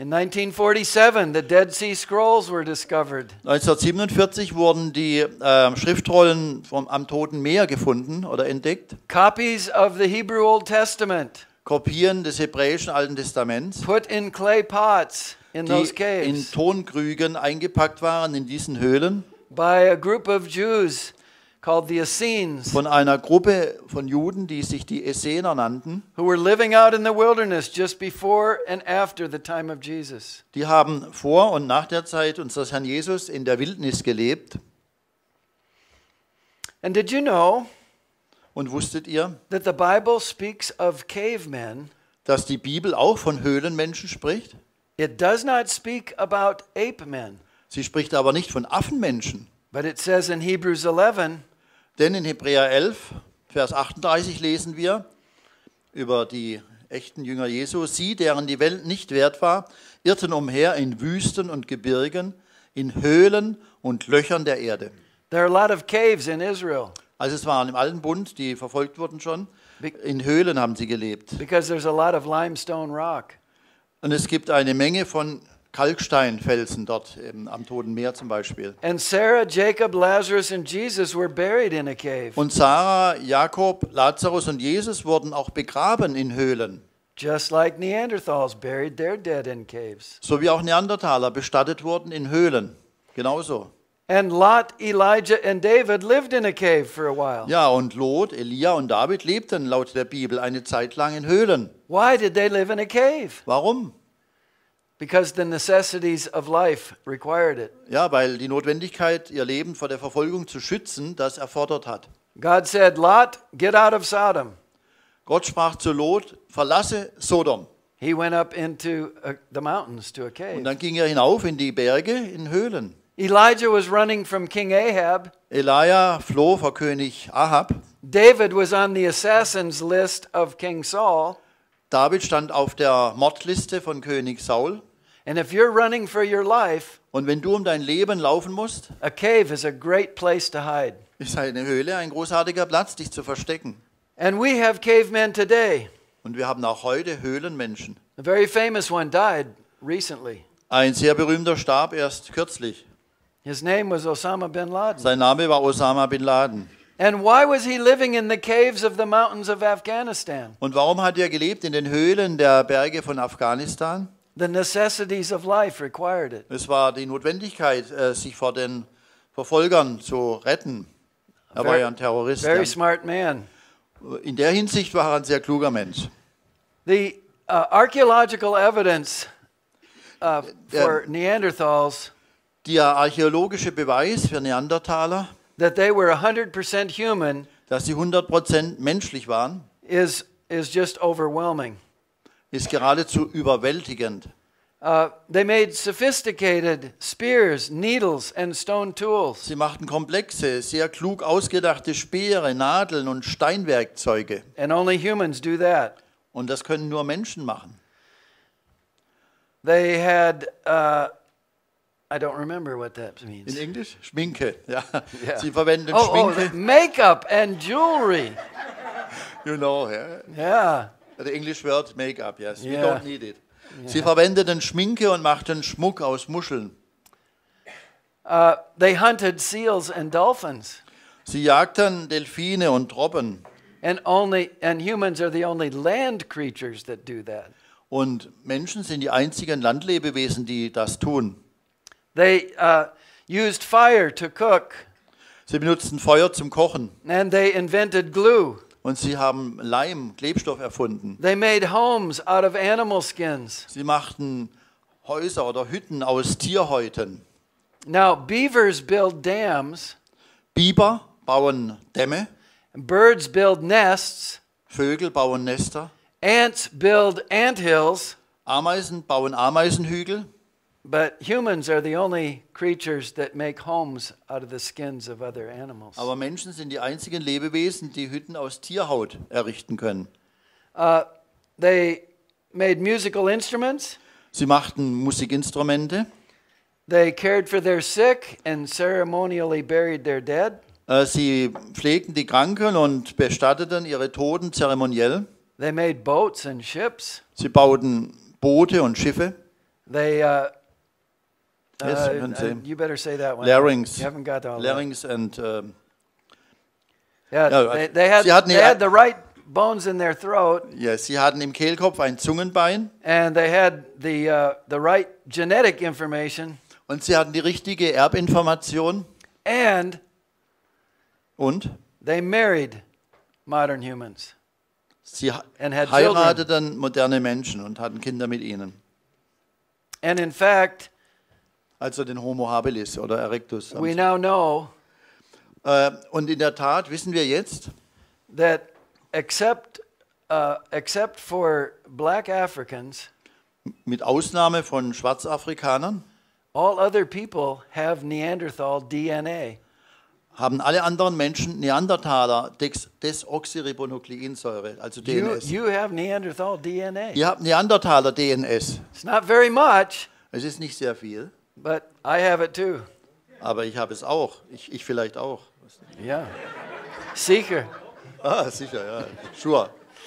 In 1947, the Dead Sea Scrolls were discovered. 1947 wurden die Schriftrollen am Toten Meer gefunden oder entdeckt. Copies of the Hebrew Old Testament Kopien des hebräischen Alten Testaments, put in clay pots in die those in caves Tonkrügen eingepackt waren in diesen Höhlen by a group of Jews called the Essenes, von einer Gruppe von Juden, die sich die Essener nannten. who were living out in the wilderness just before and after the time of Jesus. Die haben vor und nach der Zeit unseres Herrn Jesus in der Wildnis gelebt. And did you know Und wusstet ihr, that the Bible speaks of cavemen? dass die Bibel auch von Höhlenmenschen spricht? It does not speak about ape men, Sie spricht aber nicht von Affenmenschen. but it says in Hebrews 11, Denn in Hebräer 11, Vers 38 lesen wir über die echten Jünger Jesu. Sie, deren die Welt nicht wert war, irrten umher in Wüsten und Gebirgen, in Höhlen und Löchern der Erde. there are a lot of caves in Israel Also es waren im Alten Bund, die verfolgt wurden schon. In Höhlen haben sie gelebt. because there's a lot of limestone rock. Und es gibt eine Menge von Kalksteinfelsen dort am Toten Meer zum Beispiel. And Sarah, Jacob, Lazarus, and Jesus were buried in a cave, Und Sarah, Jakob, Lazarus und Jesus wurden auch begraben in Höhlen. just like Neanderthals buried their dead in caves. So wie auch Neandertaler bestattet wurden in Höhlen. Genauso. And Lot, Elijah, and David lived in a cave for a while. Ja, und Lot, Elia und David lebten laut der Bibel eine Zeit lang in Höhlen. Why did they live in a cave? Warum? Because the necessities of life required it. Ja, weil die Notwendigkeit, ihr Leben vor der Verfolgung zu schützen, das erfordert hat. God said, Lot, get out of Sodom. Gott sprach zu Lot, verlasse Sodom. He went up into the mountains to a Und cave. dann ging er hinauf in die Berge, in Höhlen. Elijah was running from King Ahab. Elia floh vor König Ahab. David was on the assassins list of King Saul. David stand auf der Mordliste von König Saul. And if you're running for your life, Und wenn du um dein Leben laufen musst, a cave is a great place to hide. ist eine Höhle ein großartiger Platz, dich zu verstecken. And we have cavemen today. Und wir haben auch heute Höhlenmenschen. A very famous one died recently. Ein sehr berühmter starb erst kürzlich. His name was Osama bin Laden. Sein Name war Osama bin Laden. And why was he living in the caves of the mountains of Afghanistan? Und warum hat er gelebt in den Höhlen der Berge von Afghanistan? The necessities of life required it. Es war die Notwendigkeit, sich vor den Verfolgern zu retten. Er war ja ein Terrorist. Very Ja. smart man. In der Hinsicht war er ein sehr kluger Mensch. The archaeological evidence for Neanderthals Der archäologische Beweis für Neandertaler, that they were 100% human dass sie 100% menschlich waren, is just overwhelming. ist geradezu überwältigend. They made sophisticated spears, needles, and stone tools. Sie machten komplexe, sehr klug ausgedachte Speere, Nadeln und Steinwerkzeuge. And only humans do that. Und das können nur Menschen machen. They had, I don't remember what that means. In Englisch? Schminke. Ja. Ja. Sie verwenden Oh, Schminke. makeup and jewelry. You know, yeah. Yeah. The English word makeup, yes. We Yeah. don't need it. Sie verwendeten Schminke und machten Schmuck aus Muscheln. They hunted seals and dolphins. Sie jagten Delfine und Robben. And humans are the only land creatures that do that. Und Menschen sind die einzigen Landlebewesen, die das tun. They used fire to cook, Sie benutzten Feuer zum Kochen. and they invented glue. Und sie haben Leim, Klebstoff erfunden. They made homes out of animal skins. Sie machten Häuser oder Hütten aus Tierhäuten. Now, beavers build dams, Biber bauen Dämme, birds build nests, Vögel bauen Nester, ants build anthills, Ameisen bauen Ameisenhügel. but humans are the only creatures that make homes out of the skins of other animals. Aber Menschen sind die einzigen Lebewesen, die Hütten aus Tierhaut errichten können. They made musical instruments. Sie machten Musikinstrumente. They cared for their sick and ceremonially buried their dead. Sie pflegten die Kranken und bestatteten ihre Toten zeremoniell. They made boats and ships. Sie bauten Boote und Schiffe. They, Yes, you can say. you better say that one. Larynx. You haven't got all that. Larynx and Yeah, Ja, they had, sie hatten they ja- had the right bones in their throat, ja, sie hatten im Kehlkopf ein Zungenbein and they had the right genetic information, und sie hatten die richtige Erbinformation and und they married modern humans. sie And had heirateten moderne Menschen und hatten Kinder mit ihnen. And in fact, Also den Homo habilis oder Erectus. we now know Und in der Tat wissen wir jetzt, that except for black Africans, mit Ausnahme von Schwarzafrikanern, all other people have Neanderthal DNA. haben alle anderen Menschen Neandertaler Desoxyribonukleinsäure, also DNS. You have Neanderthal DNA. Ihr habt Neandertaler DNS. It's not very much, Es ist nicht sehr viel, but I have it too. aber ich habe es auch. Ich vielleicht auch. Yeah. Seeker. Ah, sicher, ja. Sure.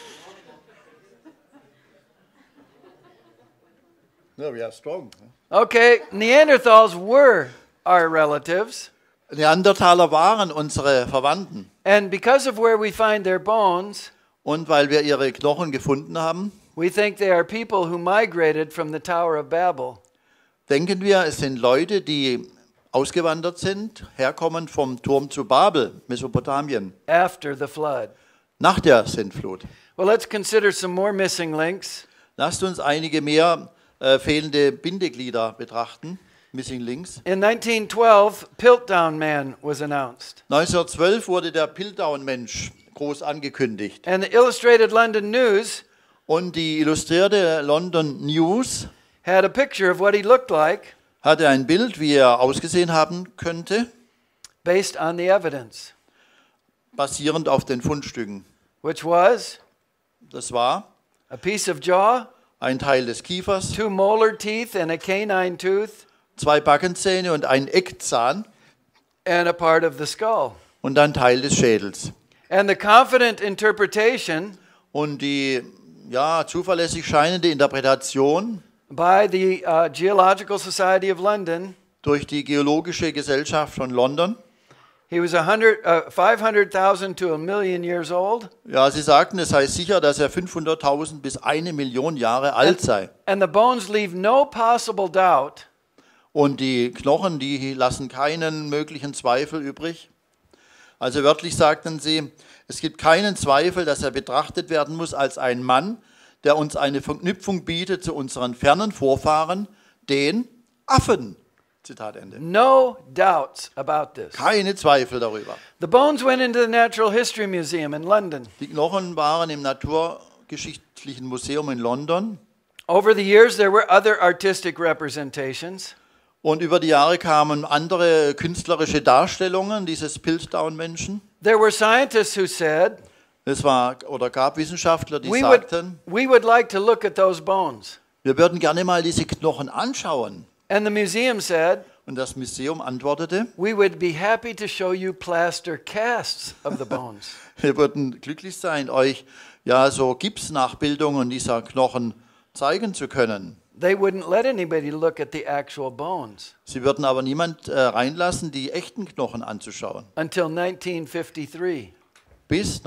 No, we are strong. Okay, Neanderthals were our relatives, Neandertaler waren unsere Verwandten. and because of where we find their bones, Und weil wir ihre Knochen gefunden haben, we think they are people who migrated from the Tower of Babel. denken wir, es sind Leute, die ausgewandert sind, herkommen vom Turm zu Babel, Mesopotamien, After the flood. nach der Sintflut. Well, let's consider some more missing links. Lasst uns einige mehr fehlende Bindeglieder betrachten, Missing Links. In 1912, Piltdown Man was announced, 1912 wurde der Piltdown-Mensch groß angekündigt. and the Illustrated London News Und die illustrierte London News had a picture of what he looked like hatte ein Bild, wie er ausgesehen haben könnte, based on the evidence, basierend auf den Fundstücken. which was Das war a piece of jaw, ein Teil des Kiefers, 2 molar teeth and a canine tooth, 2 Backenzähne und ein Eckzahn and a part of the skull. und ein Teil des Schädels. And the confident interpretation Und die zuverlässig scheinende Interpretation by the Geological Society of London, durch die Geologische Gesellschaft von London, he was 500,000 to 1,000,000 years old, ja, sie sagten, es sei sicher, dass er 500.000 bis 1 Million Jahre alt sei. and the bones leave no possible doubt Und die Knochen, die lassen keinen möglichen Zweifel übrig. Also wörtlich sagten sie, es gibt keinen Zweifel, dass er betrachtet werden muss als ein Mann, der uns eine Verknüpfung bietet zu unseren fernen Vorfahren, den Affen. Zitat Ende. no doubts about this. Keine Zweifel darüber. The bones went into the Natural History Museum in London. Die Knochen waren im Naturgeschichtlichen Museum in London. Over the years, there were other artistic representations. Und über die Jahre kamen andere künstlerische Darstellungen dieses Piltdown-Menschen. There were scientists who said, Es gab Wissenschaftler, die we sagten, would like to look at those bones. wir würden gerne mal diese Knochen anschauen. And the museum said, Und das Museum antwortete, we would be happy to show you plaster casts of the bones. wir würden glücklich sein, euch so Gipsnachbildungen dieser Knochen zeigen zu können. They wouldn't let anybody look at the actual bones Sie würden aber niemand reinlassen, die echten Knochen anzuschauen. until 1953. Bis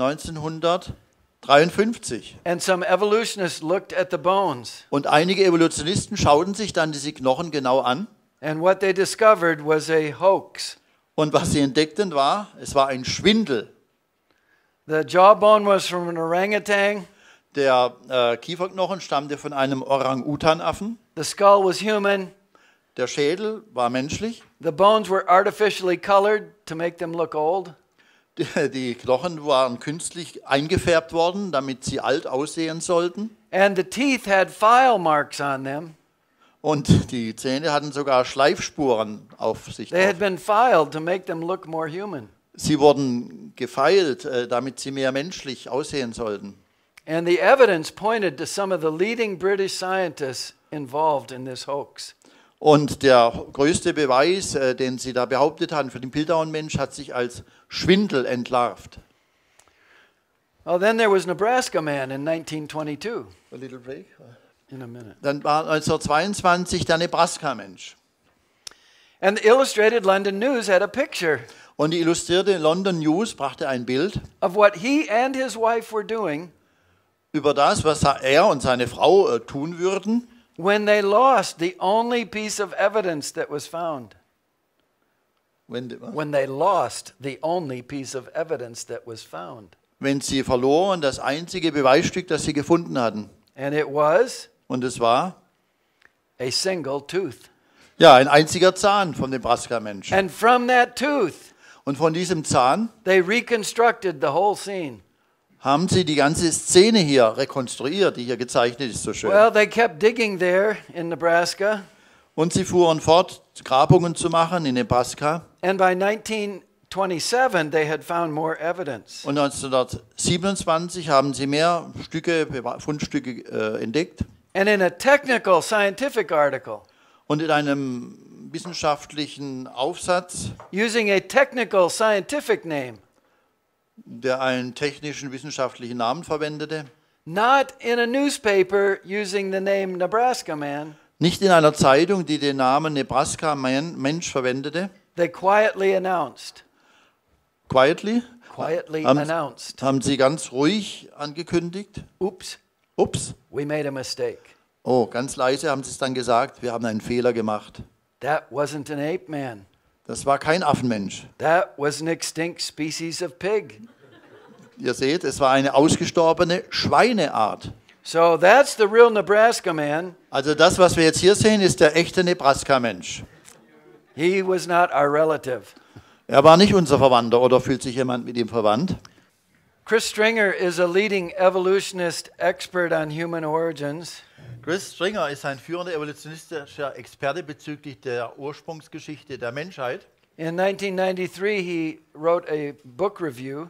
1953. And some evolutionists looked at the bones. Und einige Evolutionisten schauten sich dann diese Knochen genau an. And what they discovered was a hoax. Und was sie entdeckten es war ein Schwindel. The jawbone was from an orangutan. Der Kieferknochen stammte von einem Orang-Utan-Affen. The skull was human. Der Schädel war menschlich. The bones were artificially colored to make them look old. Die Knochen waren künstlich eingefärbt worden, damit sie alt aussehen sollten. And the teeth had file marks on them. Und die Zähne hatten sogar Schleifspuren auf sich They drauf. had been filed to make them look more human. Sie wurden gefeilt, damit sie mehr menschlich aussehen sollten. And the evidence pointed to some of the leading British scientists involved in this hoax. Und der größte Beweis, den sie da behauptet hatten für den Piltdown-Mensch, hat sich als Schwindel entlarvt. Oh, then there was Nebraska Man in 1922. A little break. in a minute. Dann war 1922 der Nebraska-Mensch. And the Illustrated London News had a picture Und die illustrierte London News brachte ein Bild of what he and his wife were doing über das, was er und seine Frau tun würden, when they lost the only piece of evidence that was found. When they lost the only piece of evidence that was found. wenn sie verloren das einzige Beweisstück, das sie gefunden hatten. And it was Und es war a single tooth. ja ein einziger Zahn vom Nebraska-Mensch. And from that tooth, Und von diesem Zahn they reconstructed the whole scene. haben sie die ganze Szene hier rekonstruiert, die hier gezeichnet ist, so schön. Well, they kept digging there in Nebraska. Und sie fuhren fort, Grabungen zu machen in Nebraska. And by 1927, they had found more evidence. Und 1927 haben sie mehr Fundstücke entdeckt. And in a technical scientific article, Und in einem wissenschaftlichen Aufsatz, using a technical scientific name, der einen technischen wissenschaftlichen Namen verwendete, not in a newspaper using the name Nebraska Man, nicht in einer Zeitung, die den Namen Nebraska-Mensch verwendete, they quietly announced, haben sie ganz ruhig angekündigt, oops, ups, we made a mistake. oh, ganz leise haben sie es dann gesagt, wir haben einen Fehler gemacht. That wasn't an ape man. Das war kein Affenmensch. That was an extinct species of pig. Ihr seht, es war eine ausgestorbene Schweineart. So that's the real Nebraska Man. Also das, was wir jetzt hier sehen, ist der echte Nebraska-Mensch. He was not our relative. Er war nicht unser Verwandter oder fühlt sich jemand mit ihm verwandt. Chris Stringer is a leading evolutionist expert on human origins. Chris Stringer ist ein führender evolutionistischer Experte bezüglich der Ursprungsgeschichte der Menschheit. In 1993, he wrote a book review,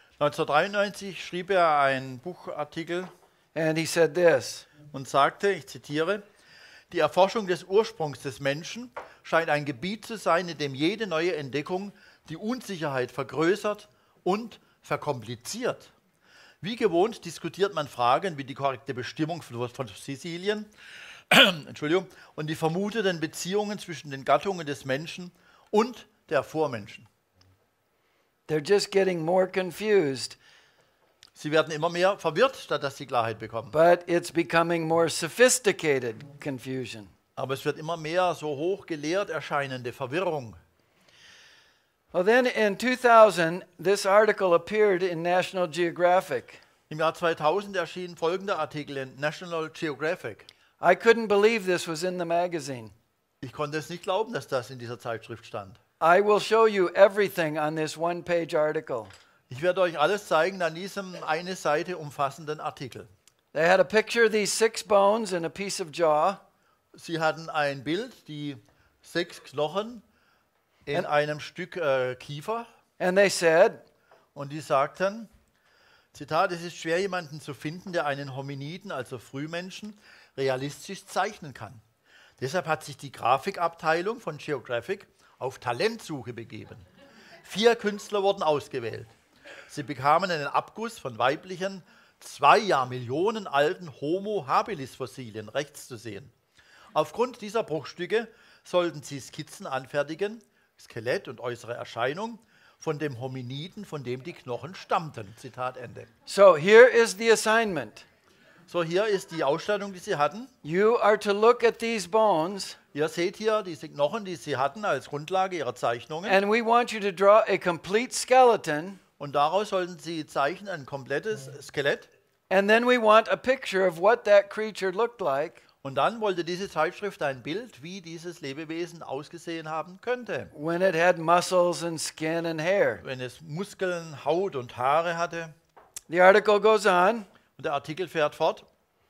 1993 schrieb er einen Buchartikel and he said this: und sagte, ich zitiere, die Erforschung des Ursprungs des Menschen scheint ein Gebiet zu sein, in dem jede neue Entdeckung die Unsicherheit vergrößert und verkompliziert. Wie gewohnt diskutiert man Fragen wie die korrekte Bestimmung von Fossilien Entschuldigung, und die vermuteten Beziehungen zwischen den Gattungen des Menschen und der Vormenschen. They're just getting more confused, Sie werden immer mehr verwirrt, statt dass sie Klarheit bekommen. but it's becoming more sophisticated confusion. Aber es wird immer mehr so hoch gelehrt erscheinende Verwirrung. Well, then in 2000, this article appeared in National Geographic. Im Jahr 2000 erschien folgender Artikel in National Geographic. I couldn't believe this was in the magazine. Ich konnte es nicht glauben, dass das in dieser Zeitschrift stand. I will show you everything on this one-page article. Ich werde euch alles zeigen an diesem eine Seite umfassenden Artikel. They had a picture of these 6 bones and a piece of jaw, Sie hatten ein Bild, die 6 Knochen in And- einem Stück Kiefer, and they said, und die sagten, Zitat, es ist schwer, jemanden zu finden, der einen Hominiden, also Frühmenschen, realistisch zeichnen kann. Deshalb hat sich die Grafikabteilung von Geographic auf Talentsuche begeben. 4 Künstler wurden ausgewählt. Sie bekamen einen Abguss von weiblichen, 2 Jahrmillionen alten Homo habilis Fossilien rechts zu sehen. Aufgrund dieser Bruchstücke sollten sie Skizzen anfertigen, Skelett und äußere Erscheinung, von dem Hominiden, von dem die Knochen stammten. Zitat Ende. so here is the assignment. So, hier ist die Ausstattung, die sie hatten. You are to look at these bones, Ihr seht hier diese Knochen, die sie hatten als Grundlage ihrer Zeichnungen. and we want you to draw a complete skeleton, Und daraus sollten sie zeichnen ein komplettes Skelett. and then we want a picture of what that creature looked like Und dann wollte diese Zeitschrift ein Bild, wie dieses Lebewesen ausgesehen haben könnte. when it had muscles and skin and hair. Wenn es Muskeln, Haut und Haare hatte. The article goes on. Und der Artikel fährt fort.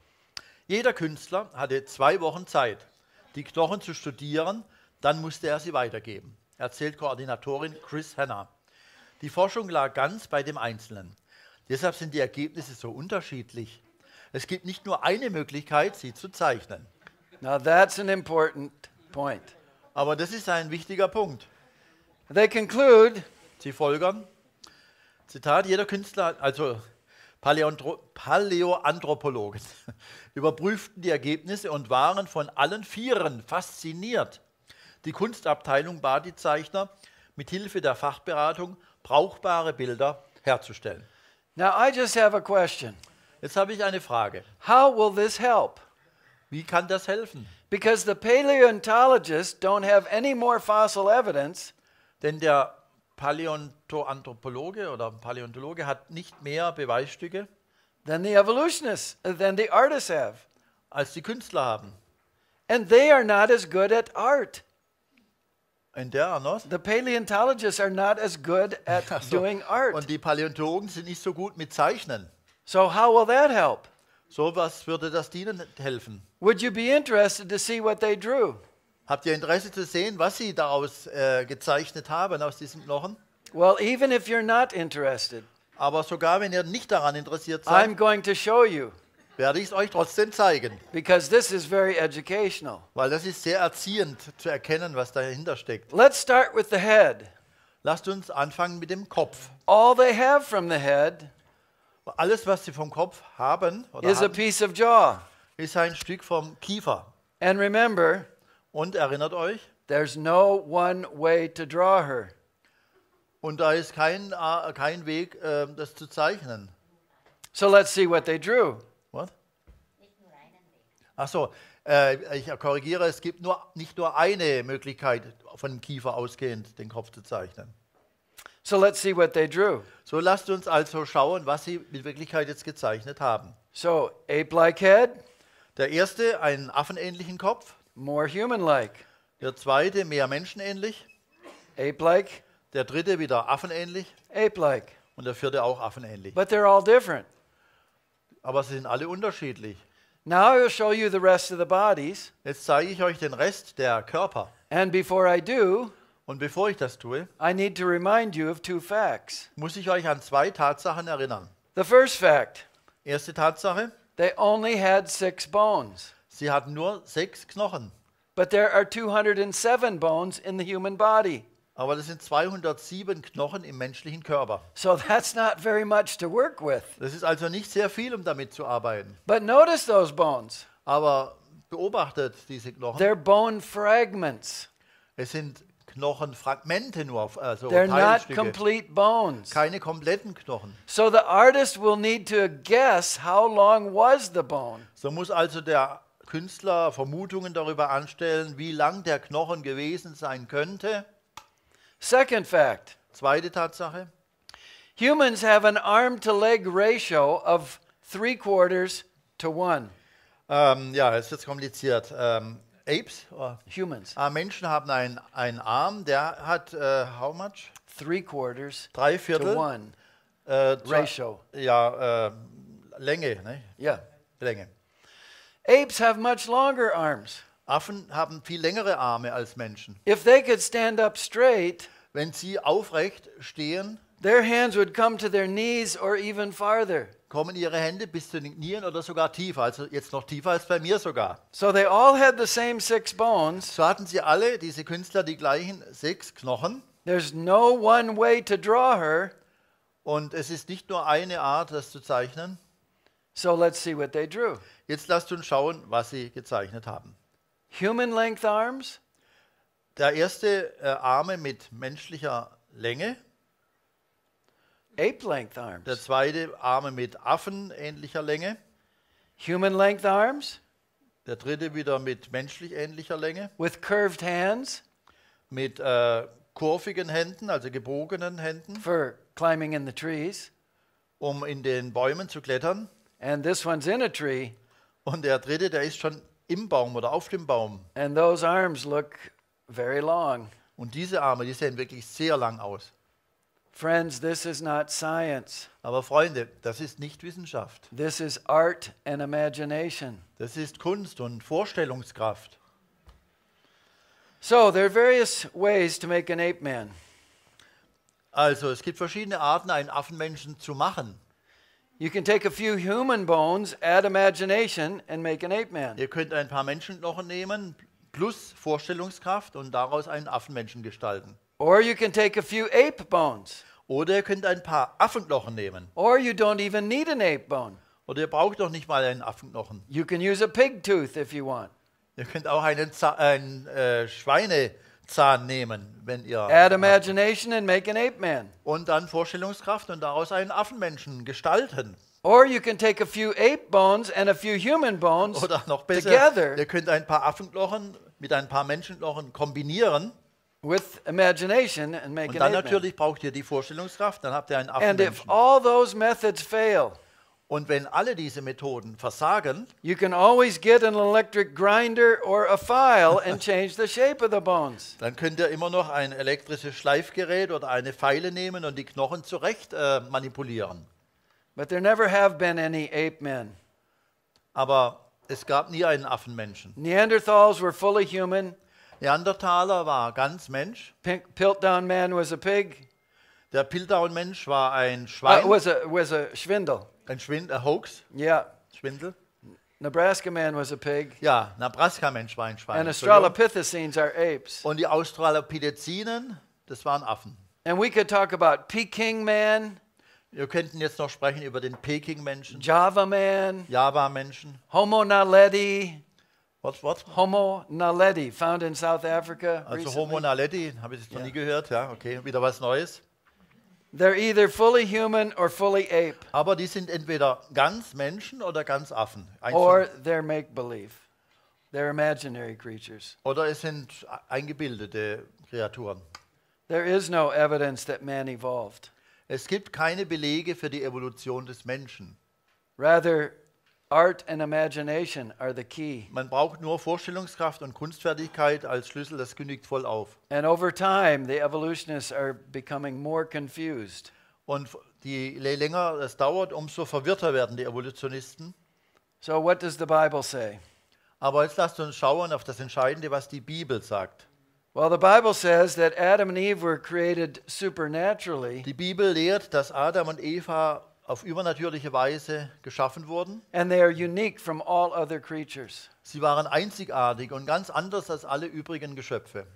Jeder Künstler hatte 2 Wochen Zeit, die Knochen zu studieren, dann musste er sie weitergeben, erzählt Koordinatorin Chris Hanna. Die Forschung lag ganz bei dem Einzelnen. Deshalb sind die Ergebnisse so unterschiedlich. Es gibt nicht nur eine Möglichkeit, sie zu zeichnen. Now that's an important point. Aber das ist ein wichtiger Punkt. They conclude, Sie folgern, Zitat, jeder Künstler, also Paläoanthropologen überprüften die Ergebnisse und waren von allen Vieren fasziniert. Die Kunstabteilung bat die Zeichner, mit Hilfe der Fachberatung brauchbare Bilder herzustellen. Now, I just have a question. Jetzt habe ich eine Frage. How will this help? Wie kann das helfen? Because the paleontologists don't have any more fossil evidence Denn der Paläoanthropologe oder Paläontologe hat nicht mehr Beweisstücke, than the evolutionists, than the artists have. als die Künstler haben. And they are not as good at art. In der Annos. The paleontologists are not as good at doing art. Und die Paläontologen sind nicht so gut mit Zeichnen. So how will that help? So was würde das denen helfen? Would you be interested to see what they drew? Habt ihr Interesse zu sehen, was sie daraus gezeichnet haben aus diesem Knochen? Well, even if you're not interested, Aber sogar wenn ihr nicht daran interessiert I'm seid, going to show you werde ich es euch trotzdem zeigen. because this is very educational. Weil das ist sehr erziehend zu erkennen, was dahinter steckt. Let's start with the head. Lasst uns anfangen mit dem Kopf. All they have from the head Alles, was sie vom Kopf haben, oder is a haben piece of jaw. ist ein Stück vom Kiefer. And remember, Und erinnert euch, there's no one way to draw her. und da ist kein Weg, das zu zeichnen. So let's see what they drew. What? Ach so, ich korrigiere, es gibt nicht nur eine Möglichkeit, von dem Kiefer ausgehend den Kopf zu zeichnen. So let's see what they drew. So lasst uns also schauen, was sie in Wirklichkeit jetzt gezeichnet haben. So, ape-like head, Der erste, einen affenähnlichen Kopf. more human-like. Der zweite, mehr menschenähnlich. Ape-like, Der dritte, wieder affenähnlich. ape-like. Und der vierte auch affenähnlich. But they're all different. Aber sie sind alle unterschiedlich. Now I will show you the rest of the bodies. Jetzt zeige ich euch den Rest der Körper. And before I do, Und bevor ich das tue, I need to remind you of two facts. muss ich euch an zwei Tatsachen erinnern. The first fact, Erste Tatsache, they only had 6 bones. sie hatten nur 6 Knochen. But there are 207 bones in the human body. Aber das sind 207 Knochen im menschlichen Körper. So that's not very much to work with. Das ist also nicht sehr viel, um damit zu arbeiten. But notice those bones. Aber beobachtet diese Knochen. They're bone fragments. Es sind Knochenfragmente nur, also They're not Teilstücke. complete bones. Keine kompletten Knochen. So the artist will need to guess how long was the bone. So muss also der Künstler Vermutungen darüber anstellen, wie lang der Knochen gewesen sein könnte. Second fact, Zweite Tatsache. humans have an arm-to-leg ratio of 3/4 to 1. Ja, es wird kompliziert. Apes, Humans, Menschen haben einen Arm, der hat how much? 3/4 Drei to Viertel 1 zwei- ratio. Ja, Länge, ne? Yeah. Länge. Apes have much longer arms. Affen haben viel längere Arme als Menschen. If they could stand up straight, Wenn sie aufrecht stehen, their hands would come to their knees or even farther. kommen ihre Hände bis zu den Knien oder sogar tiefer, also jetzt noch tiefer als bei mir sogar. So they all had the same 6 bones. So hatten sie alle, diese Künstler, die gleichen 6 Knochen. There's no one way to draw her. Und es ist nicht nur eine Art, das zu zeichnen. So let's see what they drew. Jetzt lasst uns schauen, was sie gezeichnet haben. Human length arms, Der erste Arme mit menschlicher Länge. ape length Der arms. zweite Arme mit affenähnlicher Länge. Human length arms Der dritte wieder mit menschlich ähnlicher Länge. with curved hands Mit kurvigen Händen, also gebogenen Händen, for climbing in the trees. um in den Bäumen zu klettern. And this one's in a tree, Und der dritte, der ist schon im Baum oder auf dem Baum. and those arms look very long. Und diese Arme, die sehen wirklich sehr lang aus. Friends, this is not science. Aber Freunde, das ist nicht Wissenschaft. This is art and imagination. Das ist Kunst und Vorstellungskraft. So there are various ways to make an ape man. Also es gibt verschiedene Arten, einen Affenmenschen zu machen. You can take a few human bones, add imagination, and make an ape man. Ihr könnt ein paar Menschenknochen nehmen, plus Vorstellungskraft und daraus einen Affenmenschen gestalten. Or you can take a few ape bones, Oder ihr könnt ein paar Affenknochen nehmen. Or you don't even need an ape bone. Oder ihr braucht doch nicht mal einen Affenknochen. You can use a pig tooth if you want. Ihr könnt auch einen Schweinezahn nehmen, wenn ihr... Add imagination and make an ape man. Und dann Vorstellungskraft und daraus einen Affenmenschen gestalten. Or you can take a few ape bones and a few human bones Oder noch besser, together ihr könnt ein paar Affenknochen mit ein paar Menschenknochen kombinieren. with imagination and make Und an dann ape man. natürlich braucht ihr die Vorstellungskraft, dann habt ihr einen And if Affenmenschen. all those methods fail, Und wenn alle diese Methoden versagen, you can always get an electric grinder or a file and change the shape of the bones. dann könnt ihr immer noch ein elektrisches Schleifgerät oder eine Feile nehmen und die Knochen zurecht manipulieren. But there never have been any ape men. Aber es gab nie einen Affenmenschen. Neanderthals were fully human. Neandertaler war ganz Mensch. Piltdown man was a pig. Der Piltdown-Mensch war ein Schwein, Was a Schwindel. ein Hoax, Yeah. Schwindel. Nebraska man was a pig. Ja, Nebraska-Mensch war ein Schwein. And Entschuldigung. Australopithecines are apes. Und die Australopithecinen, das waren Affen. And we could talk about Peking man, Wir könnten jetzt noch sprechen über den Peking-Menschen, Java man, Java-Menschen. Homo naledi. Was? Homo naledi, found in South Africa Also recently. Homo naledi, habe ich jetzt noch nie gehört. Ja, okay, wieder was Neues. They're either fully human or fully ape, Aber die sind entweder ganz Menschen oder ganz Affen. or they're make-believe. They're imaginary creatures. Oder es sind eingebildete Kreaturen. There is no evidence that man evolved. Es gibt keine Belege für die Evolution des Menschen. Rather, art and imagination are the key. Man braucht nur Vorstellungskraft und Kunstfertigkeit als Schlüssel, das genügt voll auf. And over time, the evolutionists are becoming more confused. Und je länger es dauert, umso verwirrter werden die Evolutionisten. So, what does the Bible say? Aber jetzt lasst uns schauen auf das Entscheidende, was die Bibel sagt. Well, the Bible says that Adam and Eve were created supernaturally, Die Bibel lehrt, dass Adam und Eva auf übernatürliche Weise geschaffen wurden. and they are unique from all other creatures. Sie waren einzigartig und ganz anders als alle übrigen Geschöpfe.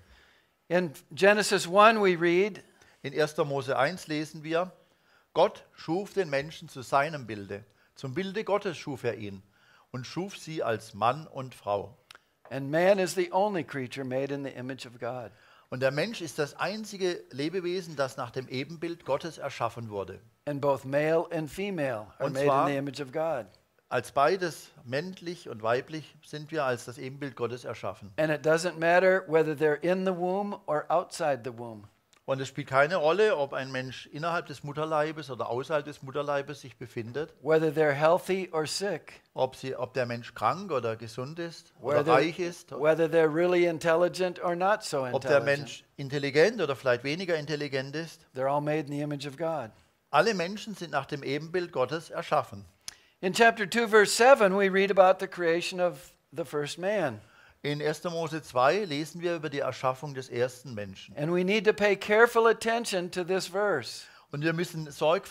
In Genesis 1, we read, In 1. Mose 1 lesen wir, Gott schuf den Menschen zu seinem Bilde. Zum Bilde Gottes schuf er ihn und schuf sie als Mann und Frau. and man is the only creature made in the image of God. Und der Mensch ist das einzige Lebewesen, das nach dem Ebenbild Gottes erschaffen wurde. And both male and female are Und made in zwar- the image of God. Als beides, männlich und weiblich, sind wir als das Ebenbild Gottes erschaffen. And it doesn't matter whether they're in the womb or outside the womb. Und es spielt keine Rolle, ob ein Mensch innerhalb des Mutterleibes oder außerhalb des Mutterleibes sich befindet, Whether they're healthy or sick, ob der Mensch krank oder gesund ist oder whether, reich ist, whether they're really intelligent or not so ob der intelligent. Mensch intelligent oder vielleicht weniger intelligent ist. They're all made in the image of God. Alle Menschen sind nach dem Ebenbild Gottes erschaffen. In chapter 2, verse 7, we read about the creation of the first man. In 1. Mose 2 lesen wir über die Erschaffung des ersten Menschen. And we need to pay careful attention to this verse. Und wir müssen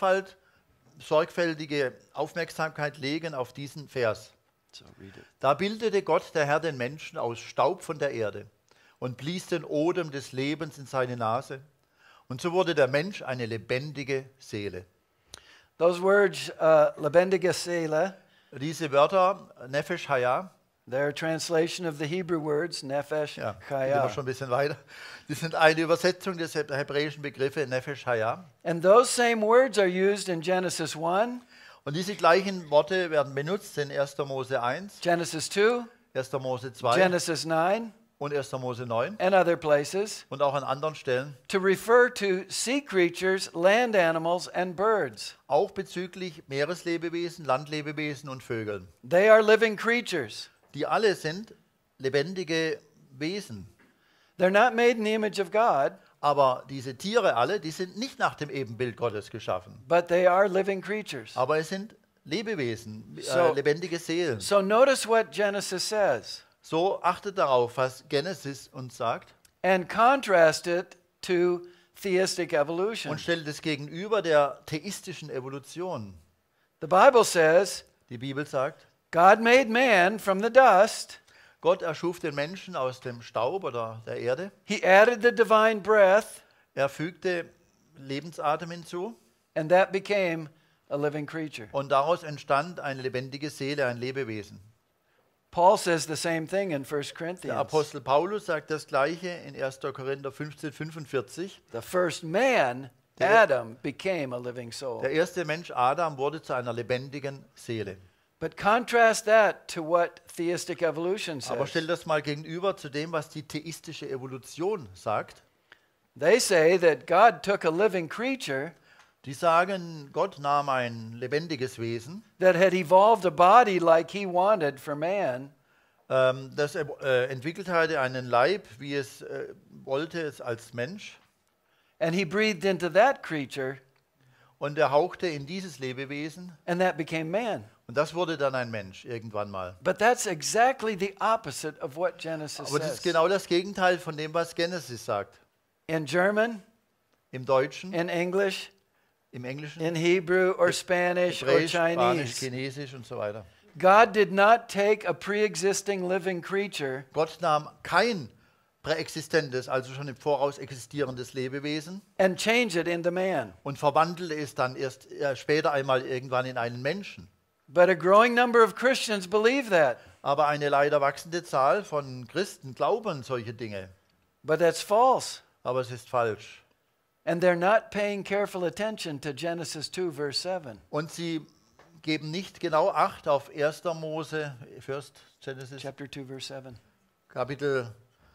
sorgfältige Aufmerksamkeit legen auf diesen Vers. So read it. Da bildete Gott, der Herr, den Menschen aus Staub von der Erde und blies den Odem des Lebens in seine Nase. Und so wurde der Mensch eine lebendige Seele. Those words, lebendige Seele, Diese Wörter, Nefesh Haya, they're a translation of the Hebrew words, nefesh, ja, gehen wir chaya. schon ein bisschen weiter, die sind eine Übersetzung des hebräischen Begriffes Nefesh Haya. And those same words are used in Genesis 1, Und diese gleichen Worte werden benutzt in 1. Mose 1, Genesis 2, 1. Mose 2 Genesis 9, und 1. Mose 9 and other places und auch an anderen Stellen, to refer to sea creatures, land animals, and birds. auch bezüglich Meereslebewesen, Landlebewesen und Vögeln. They are living creatures. Die alle sind lebendige Wesen. They're not made in the image of God, Aber diese Tiere alle, die sind nicht nach dem Ebenbild Gottes geschaffen. but they are living creatures. Aber es sind Lebewesen, So- lebendige Seelen. So notice what Genesis says So achtet darauf, was Genesis uns sagt and contrast it to theistic evolution. und stellt es gegenüber der theistischen Evolution. The Bible says Die Bibel sagt, God made man from the dust. Gott erschuf den Menschen aus dem Staub oder der Erde. He added the divine breath, Er fügte Lebensatem hinzu and that became a living creature. und daraus entstand eine lebendige Seele, ein Lebewesen. Paul says the same thing in 1 Der Corinthians. Apostel Paulus sagt das Gleiche in 1. Korinther 15:45. The first man, Adam, became a living soul. Der erste Mensch, Adam, wurde zu einer lebendigen Seele. But contrast that to what theistic evolution Aber says. stell das mal gegenüber zu dem, was die theistische Evolution sagt. They say that God took a living creature Die sagen, Gott nahm ein lebendiges Wesen, that had evolved a body like he wanted for man, das entwickelt hatte einen Leib, wie es wollte, es als Mensch. and he breathed into that creature, Und er hauchte in dieses Lebewesen. and that became man. Und das wurde dann ein Mensch, irgendwann mal. But that's exactly the opposite of what Genesis Aber das says. ist genau das Gegenteil von dem, was Genesis sagt. In German, Im Deutschen, in English, im Englischen, in Hebrew or Spanish or Hebräisch, Spanisch, Chinese, Chinesisch und so weiter. God did not take a pre-existing living creature Gott nahm kein präexistentes, also schon im Voraus existierendes Lebewesen and changed it into man. und verwandelte es dann erst später einmal irgendwann in einen Menschen. But a growing number of Christians believe that. Aber eine leider wachsende Zahl von Christen glauben solche Dinge. But that's false. Aber es ist falsch. And they're not paying careful attention to Genesis 2, verse 7. Und sie geben nicht genau Acht auf 1. Mose, First Genesis, Chapter 2, verse 7. Kapitel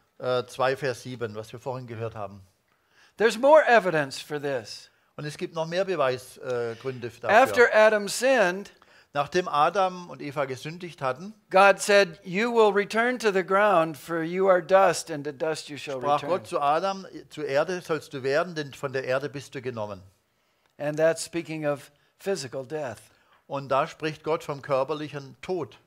2, Vers 7, was wir vorhin gehört haben. There's more evidence for this. Und es gibt noch mehr Beweisgründe dafür. After Adam sinned, Nachdem Adam und Eva gesündigt hatten, God said, "You will return to the ground, for you are dust, and to dust you shall sprach return." Gott zu Adam, zur Erde sollst du werden, denn von der Erde bist du genommen. And that's speaking of physical death. Und da spricht Gott vom körperlichen Tod.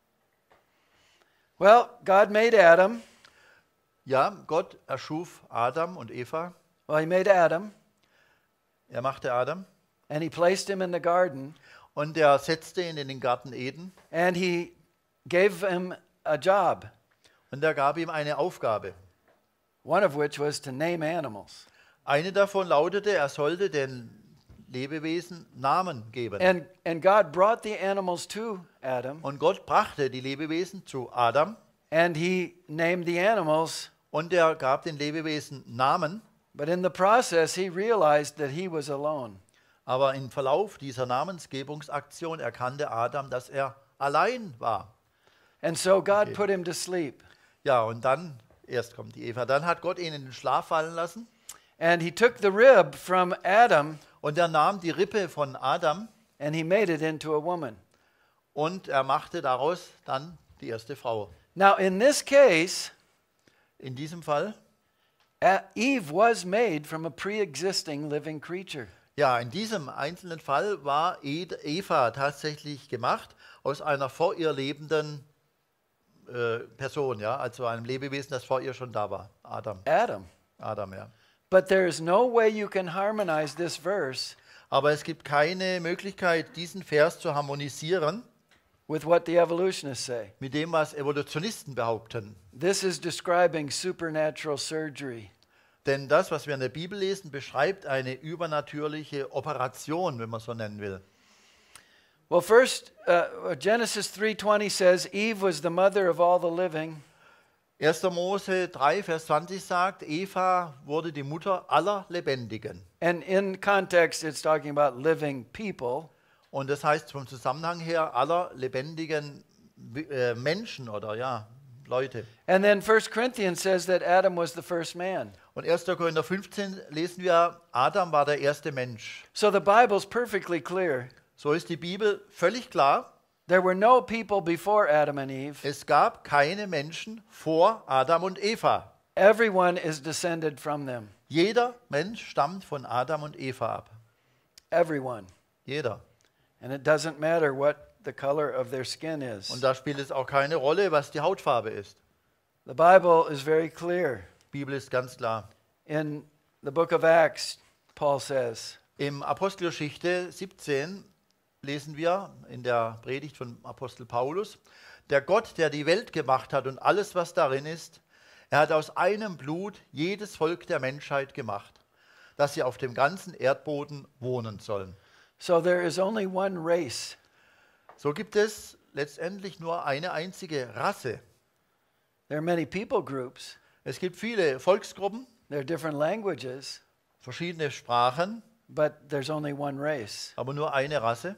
Well, God made Adam. Ja, Gott erschuf Adam und Eva. Well, he made Adam, Er machte Adam and he placed him in the garden, und er setzte ihn in den Garten Eden and he gave him a job, und er gab ihm eine Aufgabe. one of which was to name animals. Eine davon lautete, er sollte den Lebewesen Namen geben. And God brought the animals to Adam, Und Gott brachte die Lebewesen zu Adam and he named the animals, und er gab den Lebewesen Namen, but in the process he realized that he was alone. aber im Verlauf dieser Namensgebungsaktion erkannte Adam, dass er allein war. And so God put him to sleep. Ja, und dann, erst kommt die Eva, dann hat Gott ihn in den Schlaf fallen lassen And he took the rib from Adam und er nahm die Rippe von Adam and he made it into a woman. und er machte daraus dann die erste Frau. Now, in this case, In diesem Fall, Eve was made from a pre-existing living creature. ja, in diesem einzelnen Fall war Eva tatsächlich gemacht aus einer vor ihr lebenden Person, ja, also einem Lebewesen, das vor ihr schon da war. Adam, ja. But there is no way you can harmonize this verse Aber es gibt keine Möglichkeit, diesen Vers zu harmonisieren with what the evolutionists say. mit dem, was Evolutionisten behaupten. This is describing supernatural surgery. Denn das, was wir in der Bibel lesen, beschreibt eine übernatürliche Operation, wenn man so nennen will. Well, first, Genesis 3:20 says Eve was the mother of all the living. 1. Mose 3, Vers 20 sagt, Eva wurde die Mutter aller Lebendigen. And in context, it's talking about living people. Und das heißt vom Zusammenhang her aller lebendigen Menschen oder ja, Leute. And then 1 Corinthians says that Adam was the first man. Und 1. Korinther 15 lesen wir, Adam war der erste Mensch. So the Bible's perfectly clear. So ist die Bibel völlig klar. There were no people before Adam and Eve. Es gab keine Menschen vor Adam und Eva. Everyone is descended from them. Jeder Mensch stammt von Adam und Eva ab. Everyone. Jeder. And it doesn't matter what the color of their skin is. Und da spielt es auch keine Rolle, was die Hautfarbe ist. The Bible is very clear. Die Bibel ist ganz klar. In the book of Acts, Paul says, Im Apostelgeschichte 17 lesen wir in der Predigt von Apostel Paulus, der Gott, der die Welt gemacht hat und alles, was darin ist, er hat aus einem Blut jedes Volk der Menschheit gemacht. dass sie auf dem ganzen Erdboden wohnen sollen. So there is only one race. So gibt es letztendlich nur eine einzige Rasse. There are many people groups. Es gibt viele Volksgruppen, There are different languages, verschiedene Sprachen, but there's only one race. aber nur eine Rasse.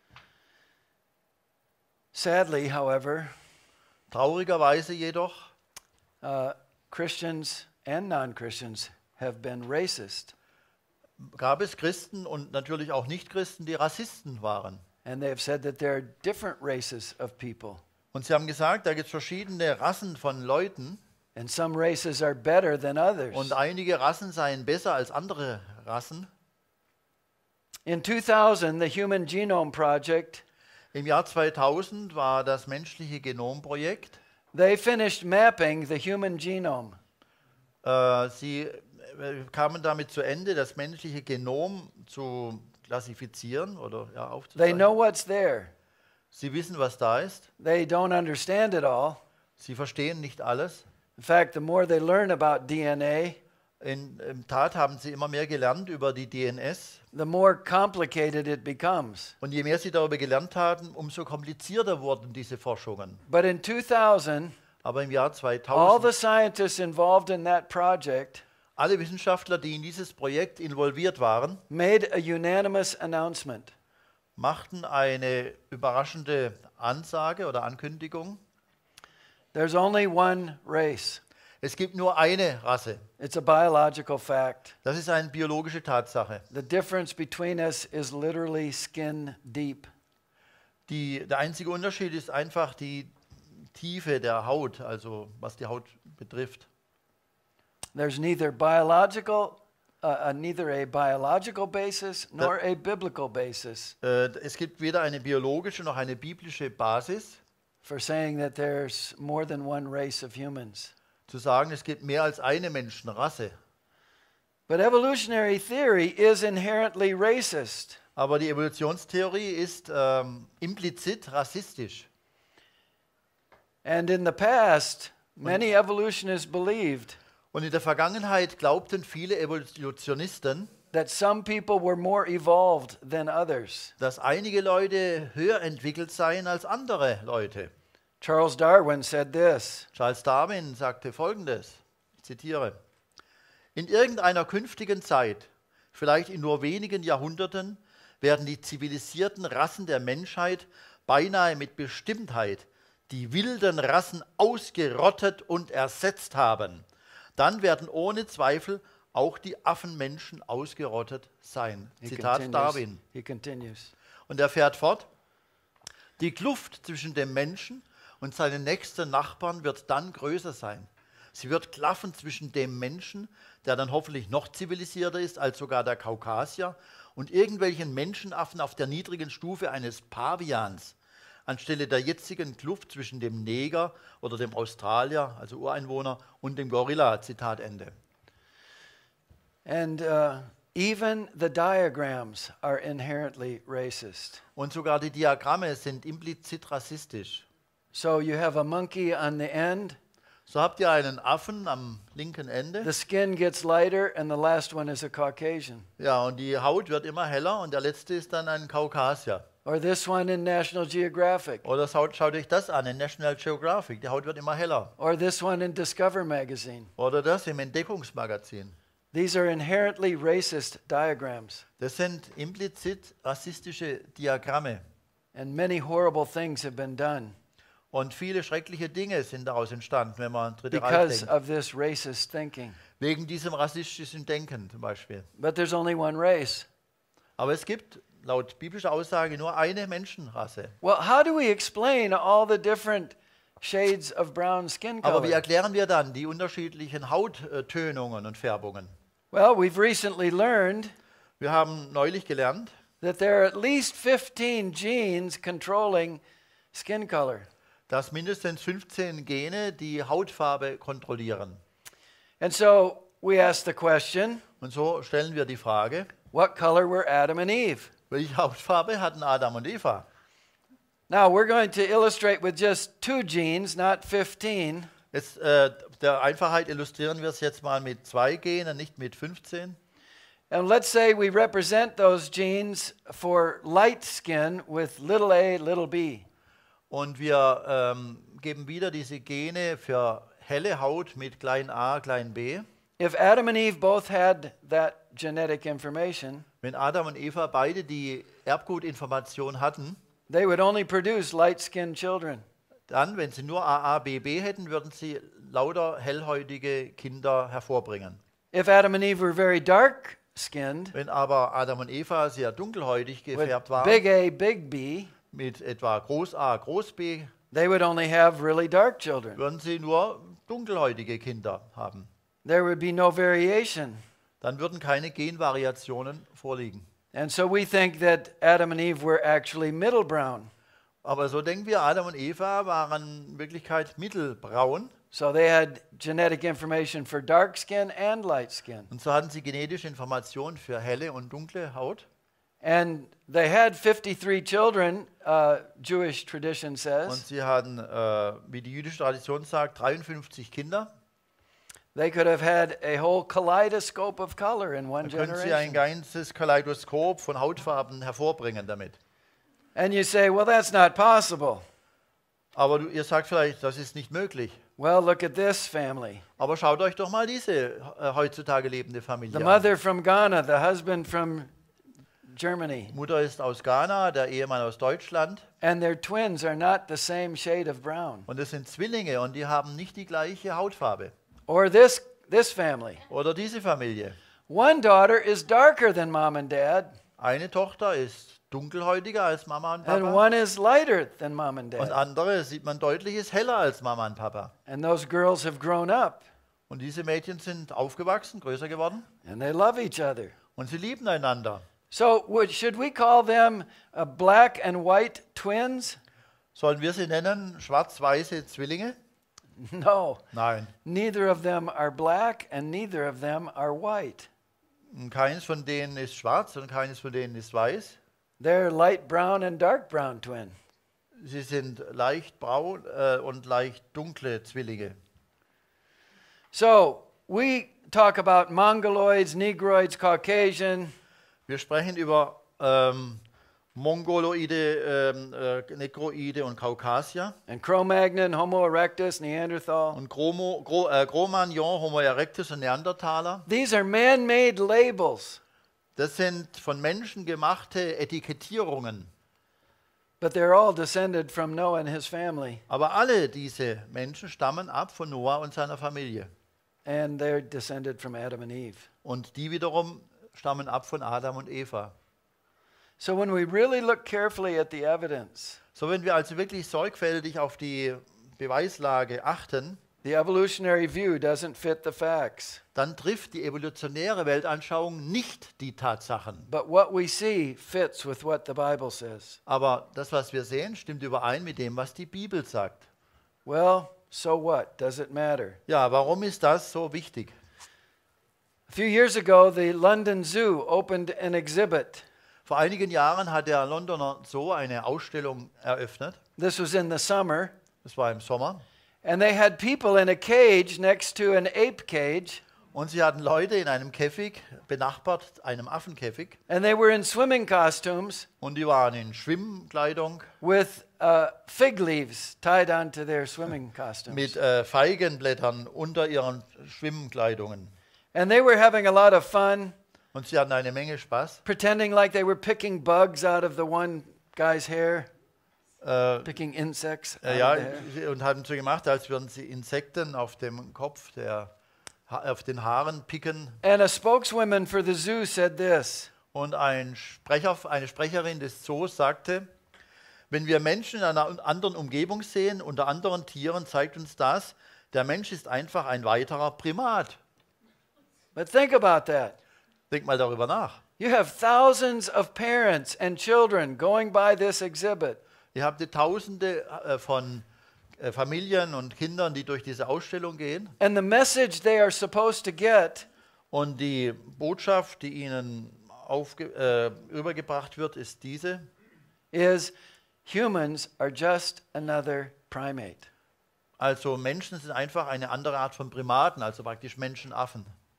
Sadly, however, Traurigerweise jedoch Christians and non-Christians have been racist, gab es Christen und natürlich auch Nichtchristen, die Rassisten waren. and they have said that there are different races of people, Und sie haben gesagt, da gibt es verschiedene Rassen von Leuten and some races are better than others. und einige Rassen seien besser als andere Rassen. In 2000, the Human Genome Project, Im Jahr 2000 war das menschliche Genomprojekt. they finished mapping the human genome. Sie kamen damit zu Ende, das menschliche Genom zu klassifizieren oder ja, They aufzuzeichnen. know what's there. Sie wissen, was da ist. They don't understand it all. Sie verstehen nicht alles. In fact, the more they learn about DNA, In Tat haben sie immer mehr gelernt über die DNS. the more complicated it becomes. Und je mehr sie darüber gelernt haben, umso komplizierter wurden diese Forschungen. But in 2000, Aber im Jahr all 2000, the scientists involved in that project alle Wissenschaftler, die in dieses Projekt involviert waren, made a unanimous announcement. machten eine überraschende Ansage oder Ankündigung. There's only one race. Es gibt nur eine Rasse. It's a biological fact. Das ist eine biologische Tatsache. The difference between us is literally skin deep. Der einzige Unterschied ist einfach die Tiefe der Haut, also was die Haut betrifft. There's neither a biological basis nor a biblical basis Es gibt weder eine biologische noch eine biblische Basis, for saying that there's more than one race of humans. zu sagen, es gibt mehr als eine Menschenrasse. But evolutionary theory is inherently racist. Aber die Evolutionstheorie ist implizit rassistisch. And in the past, many evolutionists believed Und in der Vergangenheit glaubten viele Evolutionisten, that some people were more evolved than others. dass einige Leute höher entwickelt seien als andere Leute. Charles Darwin said this: Charles Darwin sagte Folgendes, ich zitiere, in irgendeiner künftigen Zeit, vielleicht in nur wenigen Jahrhunderten, werden die zivilisierten Rassen der Menschheit beinahe mit Bestimmtheit die wilden Rassen ausgerottet und ersetzt haben. Dann werden ohne Zweifel auch die Affenmenschen ausgerottet sein. Zitat Darwin. He continues. Und er fährt fort, die Kluft zwischen dem Menschen und seinen nächsten Nachbarn wird dann größer sein. Sie wird klaffen zwischen dem Menschen, der dann hoffentlich noch zivilisierter ist als sogar der Kaukasier, und irgendwelchen Menschenaffen auf der niedrigen Stufe eines Pavians, anstelle der jetzigen Kluft zwischen dem Neger oder dem Australier, also Ureinwohner, und dem Gorilla. Zitat Ende. And even the diagrams are inherently racist. Und sogar die Diagramme sind implizit rassistisch. So you have a monkey on the end, So habt ihr einen Affen am linken Ende. the skin gets lighter, and the last one is a Caucasian. Ja, und die Haut wird immer heller und der letzte ist dann ein Kaukasier. Or this one in National Geographic. Oder schaut euch das an in National Geographic, die Haut wird immer heller. Or this one in Discover magazine. Oder das im Entdeckungsmagazin. These are inherently racist diagrams, Das sind implizit rassistische Diagramme. and many horrible things have been done Und viele schreckliche Dinge sind daraus entstanden, wenn man an Dritte Reich because denkt. of this racist thinking. Wegen diesem rassistischen Denken zum Beispiel. But there's only one race. Aber es gibt laut biblischer Aussage nur eine Menschenrasse. Well, how do we explain all the different shades of brown skin Aber wie color? erklären wir dann die unterschiedlichen Hauttönungen und Färbungen? Well, we've recently learned Wir haben neulich gelernt, that there are at least 15 genes controlling skin color. dass mindestens 15 Gene die Hautfarbe kontrollieren. And so we ask the question, Und so stellen wir die Frage, what color were Adam and Eve? welche Hautfarbe hatten Adam und Eva? Now, we're going to illustrate with just 2 genes, not 15. Jetzt, der Einfachheit illustrieren wir es jetzt mal mit 2 Genen, nicht mit 15. And let's say we represent those genes for light skin with little a, little b. Und wir geben wieder diese Gene für helle Haut mit klein a, klein b. If Adam and Eve both had that genetic information, Wenn Adam und Eva beide die Erbgutinformation hatten, they would only produce light-skinned children. dann, wenn sie nur AABB hätten, würden sie lauter hellhäutige Kinder hervorbringen. If Adam and Eve were very dark-skinned, Wenn aber Adam und Eva sehr dunkelhäutig gefärbt with waren, big A, big B, mit etwa Groß A, Groß B, they would only have really dark children. würden sie nur dunkelhäutige Kinder haben. There would be no variation. Dann würden keine Genvariationen vorliegen. And so we think that Adam and Eve were actually middle brown. Aber so denken wir, Adam und Eva waren in Wirklichkeit mittelbraun. So they had genetic information for dark skin and light skin. Und so hatten sie genetische Informationen für helle und dunkle Haut. And they had 53 children, Jewish tradition Und says. sie hatten, wie die jüdische Tradition sagt, 53 Kinder. They could have had a whole kaleidoscope of color in one Dann können sie ein generation. ganzes Kaleidoskop von Hautfarben hervorbringen damit. And you say, well, that's not possible. Aber ihr sagt vielleicht, das ist nicht möglich. Well, look at this family. Aber schaut euch doch mal diese heutzutage lebende The Familie an. mother from Ghana, the husband from Germany. Mutter ist aus Ghana, der Ehemann aus Deutschland. And their twins are not the same shade of brown. Und das sind Zwillinge und die haben nicht die gleiche Hautfarbe. Or this family. Oder diese Familie. One daughter is darker than mom and dad, Eine Tochter ist dunkelhäutiger als Mama und and Papa. one is lighter than mom and Und dad. andere sieht man deutlich ist heller als Mama und Papa. And those girls have grown up, Und diese Mädchen sind aufgewachsen, größer geworden and they love each other. und sie lieben einander. So should we call them black and white twins? Sollen wir sie nennen schwarz-weiße Zwillinge? No. Nein. Neither of them are black and neither of them are white. Und keines von denen ist schwarz und keines von denen ist weiß. They're light brown and dark brown twin. Sie sind leicht braun und leicht dunkle Zwillinge. So we talk about Mongoloids, Negroids, Caucasian, Wir sprechen über Mongoloide, Negroide und Kaukasier and Cro-Magnon, Homo erectus, Neanderthal. und Cro-Magnon, Homo erectus und Neandertaler. These are man-made labels, Das sind von Menschen gemachte Etikettierungen. but they're all descended from Noah and his family, Aber alle diese Menschen stammen ab von Noah und seiner Familie. and they're descended from Adam and Eve. Und die wiederum stammen ab von Adam und Eva. So when we really look carefully at the evidence, So, wenn wir also wirklich sorgfältig auf die Beweislage achten, the evolutionary view doesn't fit the facts. dann trifft die evolutionäre Weltanschauung nicht die Tatsachen. But what we see fits with what the Bible says. Aber das, was wir sehen, stimmt überein mit dem, was die Bibel sagt. Well, so what? Does it matter? Ja, warum ist das so wichtig? A few years ago, the London Zoo opened an exhibit. Vor einigen Jahren hat der Londoner Zoo eine Ausstellung eröffnet. This was in the summer. Das war im Sommer. And they had people in a cage next to an ape cage. Und sie hatten Leute in einem Käfig, benachbart einem Affenkäfig. And they were in swimming costumes Und die waren in Schwimmkleidung with fig leaves tied onto their swimming costumes. mit Feigenblättern unter ihren Schwimmkleidungen. And they were having a lot of fun, Und sie hatten eine Menge Spaß. pretending like they were picking bugs out of the one guy's hair, picking insects out Ja, of the hair. und haben so gemacht, als würden sie Insekten auf dem Kopf, auf den Haaren picken. And a spokeswoman for the zoo said this: Und eine Sprecherin des Zoos sagte, wenn wir Menschen in einer anderen Umgebung sehen, unter anderen Tieren, zeigt uns das, der Mensch ist einfach ein weiterer Primat. But think about that. Denk mal darüber nach. You have thousands of parents and children going by this exhibit. Ihr habt Tausende von Familien und Kindern, die durch diese Ausstellung gehen. And the message they are supposed to get Und die Botschaft, die ihnen übergebracht wird, ist diese. is humans are just another primate. Also Menschen sind einfach eine andere Art von Primaten, also praktisch Menschenaffen.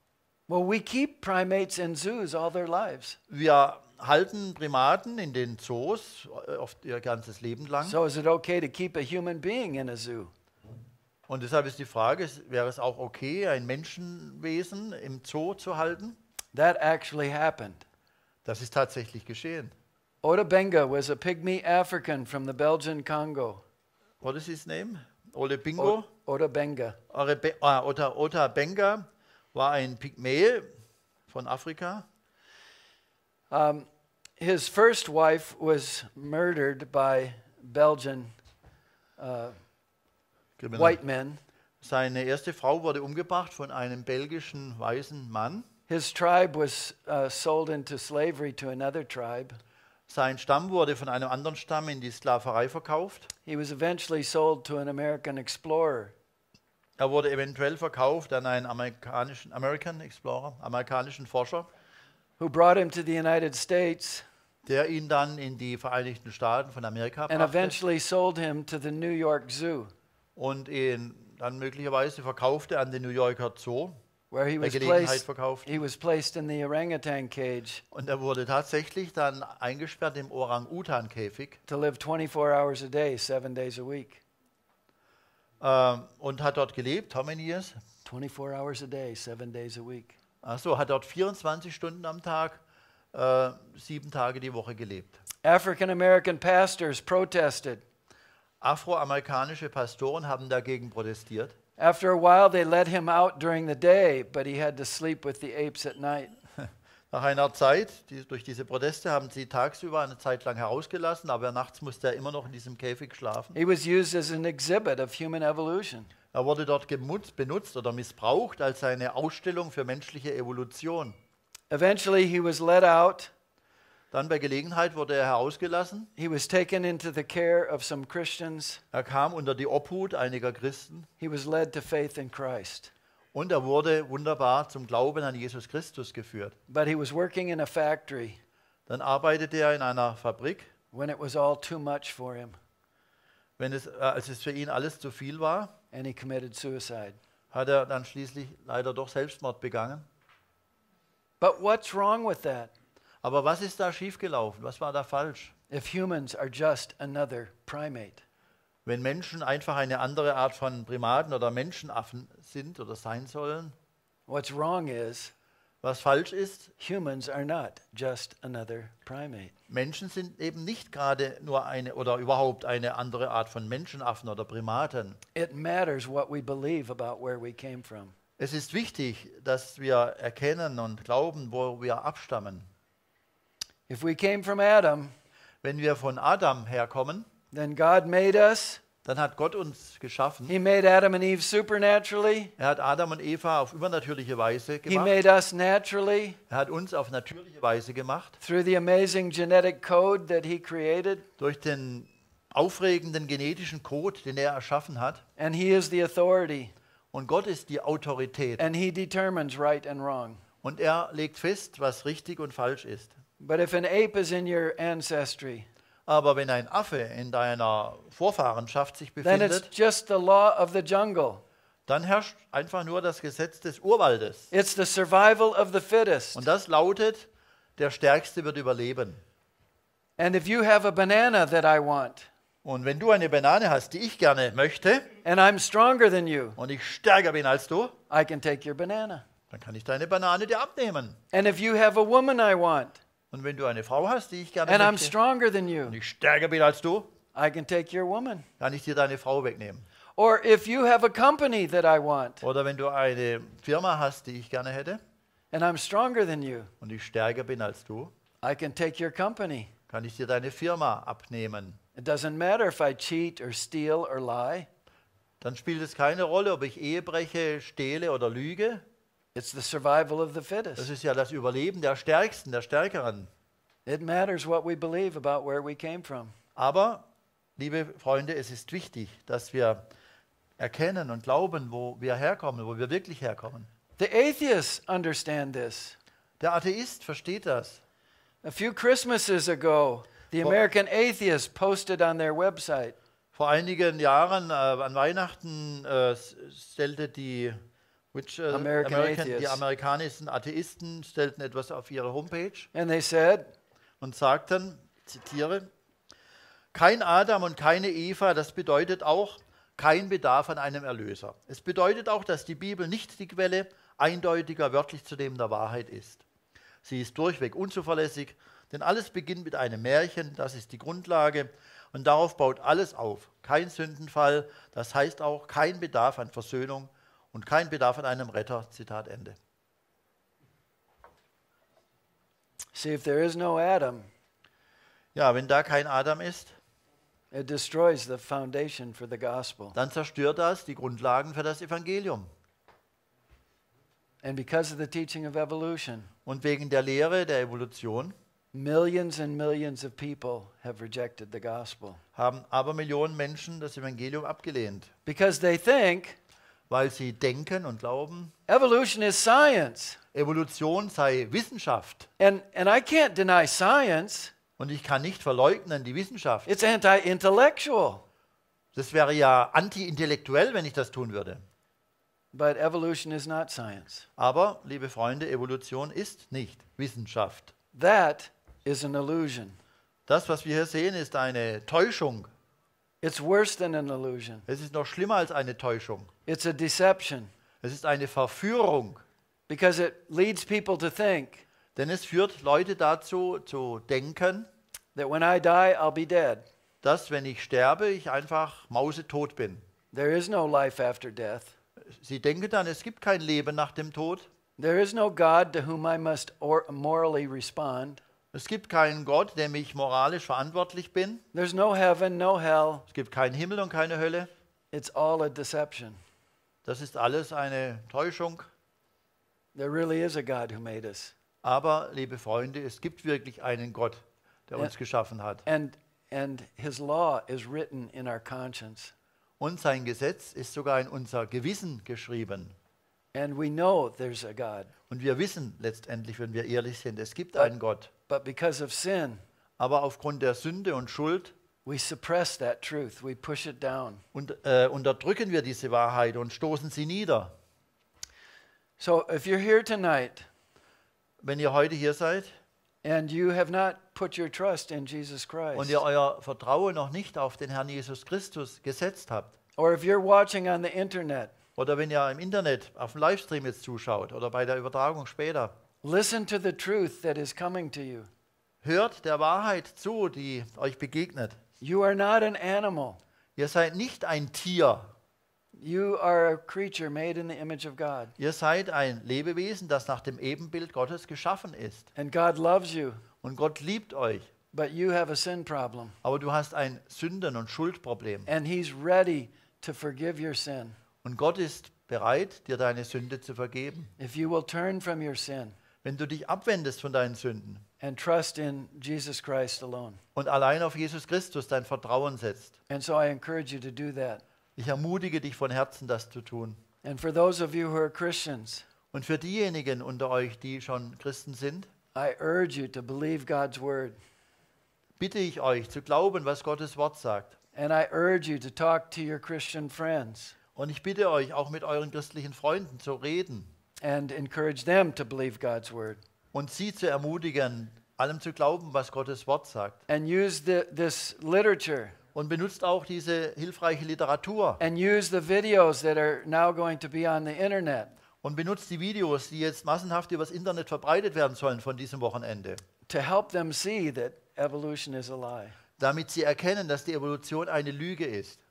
Well, we keep primates in zoos all their lives. Wir halten Primaten in den Zoos oft ihr ganzes Leben lang. So is it okay to keep a human being in a zoo? Und deshalb ist die Frage, wäre es auch okay, ein Menschenwesen im Zoo zu halten? That actually happened. Das ist tatsächlich geschehen. Oda Benga was a pygmy African from the Belgian Congo. What is his name? Ole Bingo? Oda Benga. Ota Benga war ein Pygmäe von Afrika. His first wife was murdered by Belgian white men. Seine erste Frau wurde umgebracht von einem belgischen weißen Mann. His tribe was sold into slavery to another tribe. Sein Stamm wurde von einem anderen Stamm in die Sklaverei verkauft. He was eventually sold to an American explorer. Er wurde eventuell verkauft an einen amerikanischen Forscher, Who brought him to the United States der ihn dann in die Vereinigten Staaten von Amerika and brachte eventually sold him to the New York Zoo, und ihn dann möglicherweise verkaufte an den New Yorker Zoo, where he bei was Gelegenheit verkauft. placed in the orangutan cage Und er wurde tatsächlich dann eingesperrt im Orang-Utan-Käfig to live 24 hours a day, 7 days a week. Und hat dort gelebt. How many years? 24 hours a day, 7 days a week. Achso, hat dort 24 Stunden am Tag, 7 Tage die Woche gelebt. African American pastors protested. Afroamerikanische Pastoren haben dagegen protestiert. After a while, they let him out during the day, but he had to sleep with the apes at night. Nach einer Zeit, durch diese Proteste, haben sie tagsüber eine Zeit lang herausgelassen, aber nachts musste er immer noch in diesem Käfig schlafen. He was used as an exhibit of human evolution. Er wurde dort benutzt oder missbraucht als eine Ausstellung für menschliche Evolution. Eventually, he was let out. Dann bei Gelegenheit wurde er herausgelassen. He was taken into the care of some Christians. Er kam unter die Obhut einiger Christen He was led to faith in Christ. und er wurde wunderbar zum Glauben an Jesus Christus geführt. But he was working in a factory Dann arbeitete er in einer Fabrik. when it was all too much for him, Als es für ihn alles zu viel war, and he committed suicide. hat er dann schließlich leider doch Selbstmord begangen. But what's wrong with that? Aber was ist da schiefgelaufen? Was war da falsch? If humans are just another primate. Wenn Menschen einfach eine andere Art von Primaten oder Menschenaffen sind oder sein sollen, What's wrong is was falsch ist, humans are not just another primate. Menschen sind eben nicht gerade nur eine oder überhaupt eine andere Art von Menschenaffen oder Primaten. It matters what we believe about where we came from. Es ist wichtig, dass wir erkennen und glauben, wo wir abstammen. If we came from Adam, Wenn wir von Adam herkommen, then God made us. dann hat Gott uns geschaffen. He made Adam and Eve supernaturally. Er hat Adam und Eva auf übernatürliche Weise He gemacht. made us naturally Er hat uns auf natürliche Weise gemacht. through the amazing genetic code that he created. Durch den aufregenden genetischen Code, den er erschaffen hat. And he is the authority. Und Gott ist die Autorität. And he determines right and wrong. Und er legt fest, was richtig und falsch ist. But if an ape is in your ancestry, Aber wenn ein Affe in deiner Vorfahrenschaft sich then it's befindet, just the law of the jungle. dann herrscht einfach nur das Gesetz des Urwaldes. It's the survival of the fittest. Und das lautet, der Stärkste wird überleben. And if you have a banana that I want, Und wenn du eine Banane hast, die ich gerne möchte, and I'm stronger than you, und ich stärker bin als du, I can take your banana. dann kann ich deine Banane dir abnehmen. And if you have a woman I want, Und wenn du eine Frau hast, die ich gerne and I'm möchte, stronger than und you, ich stärker bin als du, I can take your woman. kann ich dir deine Frau wegnehmen. Or if you have a company that I want, Oder wenn du eine Firma hast, die ich gerne hätte, and I'm stronger than you, und ich stärker bin als du, I can take your company. kann ich dir deine Firma abnehmen. It doesn't matter if I cheat or steal or lie. Dann spielt es keine Rolle, ob ich Ehe breche, stehle oder lüge. It's the survival of the Das fittest. ist ja das Überleben der Stärksten, der Stärkeren. It matters what we believe about where we came from. Aber, liebe Freunde, es ist wichtig, dass wir erkennen und glauben, wo wir herkommen, wo wir wirklich herkommen. The atheists understand this. Der Atheist versteht das. A few Christmases ago, the American Atheists posted on their website, Vor einigen Jahren an Weihnachten stellte die American Die atheists. amerikanischen Atheisten stellten etwas auf ihre Homepage And they said, und sagten, zitiere, kein Adam und keine Eva, das bedeutet auch kein Bedarf an einem Erlöser. Es bedeutet auch, dass die Bibel nicht die Quelle eindeutiger, wörtlich zunehmender Wahrheit ist. Sie ist durchweg unzuverlässig, denn alles beginnt mit einem Märchen, das ist die Grundlage und darauf baut alles auf. Kein Sündenfall, das heißt auch kein Bedarf an Versöhnung und kein Bedarf an einem Retter. Zitat Ende. see, if there is no Adam, Ja, wenn da kein Adam ist, it destroys the foundation for the gospel. dann zerstört das die Grundlagen für das Evangelium. And because of the teaching of evolution, Und wegen der Lehre der Evolution millions and millions of people have rejected the gospel haben Abermillionen Menschen das Evangelium abgelehnt, because they think weil sie denken und glauben, evolution is science. Evolution sei Wissenschaft. And I can't deny science. Und ich kann nicht verleugnen die Wissenschaft. It's anti-intellectual. Das wäre ja anti-intellektuell, wenn ich das tun würde. But evolution is not science. Aber, liebe Freunde, Evolution ist nicht Wissenschaft. That is an illusion. Das, was wir hier sehen, ist eine Täuschung. It's worse than an illusion. Es ist noch schlimmer als eine Täuschung. It's a deception Es ist eine Verführung. because it leads people to think Denn es führt Leute dazu, zu denken, that when I die, I'll be dead. dass, wenn ich sterbe, ich einfach mausetot bin. There is no life after death. Sie denken dann, es gibt kein Leben nach dem Tod. There is no God to whom I must morally respond. Es gibt keinen Gott, dem ich moralisch verantwortlich bin. There's no heaven, no hell. Es gibt keinen Himmel und keine Hölle. It's all a deception. Das ist alles eine Täuschung. There really is a God who made us. Aber, liebe Freunde, es gibt wirklich einen Gott, der Ja. uns geschaffen hat. And his law is written in our conscience. Und sein Gesetz ist sogar in unser Gewissen geschrieben. And we know there's a God. Und wir wissen letztendlich, wenn wir ehrlich sind, es gibt einen Gott. But because of sin, Aber aufgrund der Sünde und Schuld we suppress that truth. We push it down. unterdrücken wir diese Wahrheit und stoßen sie nieder. So if you're here tonight Wenn ihr heute hier seid and you have not put your trust in Jesus und Christ, ihr euer Vertrauen noch nicht auf den Herrn Jesus Christus gesetzt habt, or if you're watching on the internet, oder wenn ihr im Internet auf dem Livestream jetzt zuschaut oder bei der Übertragung später, listen to the truth that is coming to you. hört der Wahrheit zu, die euch begegnet. You are not an animal. Ihr seid nicht ein Tier. You are a creature made in the image of God. Ihr seid ein Lebewesen, das nach dem Ebenbild Gottes geschaffen ist. And God loves you, Und Gott liebt euch. but you have a sin problem. Aber du hast ein Sünden- und Schuldproblem. And He's ready to forgive your sin. Und Gott ist bereit, dir deine Sünde zu vergeben. If you will turn from your sin Wenn du dich abwendest von deinen Sünden and trust in Jesus Christ alone. und allein auf Jesus Christus dein Vertrauen setzt. And so I encourage you to do that. Ich ermutige dich von Herzen, das zu tun. And for those of you who are Christians, Und für diejenigen unter euch, die schon Christen sind, I urge you to believe God's word. bitte ich euch zu glauben, was Gottes Wort sagt. And I urge you to talk to your Christian friends Und ich bitte euch, auch mit euren christlichen Freunden zu reden and encourage them to believe God's word. und sie zu ermutigen, allem zu glauben, was Gottes Wort sagt. And use this literature Und benutzt auch diese hilfreiche Literatur and use the videos that are now going to be on the internet und benutzt die Videos, die jetzt massenhaft übers Internet verbreitet werden sollen von diesem Wochenende, to help them see that evolution is a lie. damit sie erkennen, dass die Evolution eine Lüge ist.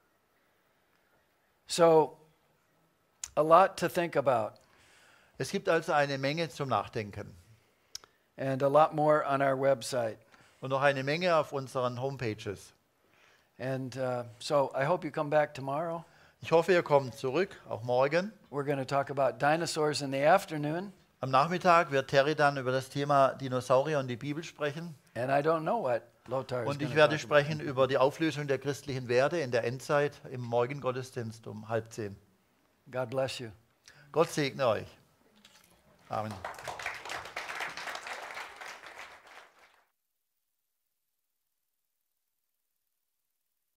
So, a lot to think about Es gibt also eine Menge zum Nachdenken and a lot more on our website. und noch eine Menge auf unseren Homepages. And so I hope you come back tomorrow. Ich hoffe, ihr kommt zurück, auch morgen. We're going to talk about dinosaurs in the afternoon. Am Nachmittag wird Terry dann über das Thema Dinosaurier und die Bibel sprechen. And I don't know what Lothar is Und going ich to werde talk about. sprechen über die Auflösung der christlichen Werte in der Endzeit im Morgengottesdienst um 9:30. God bless you. Gott segne euch. Amen.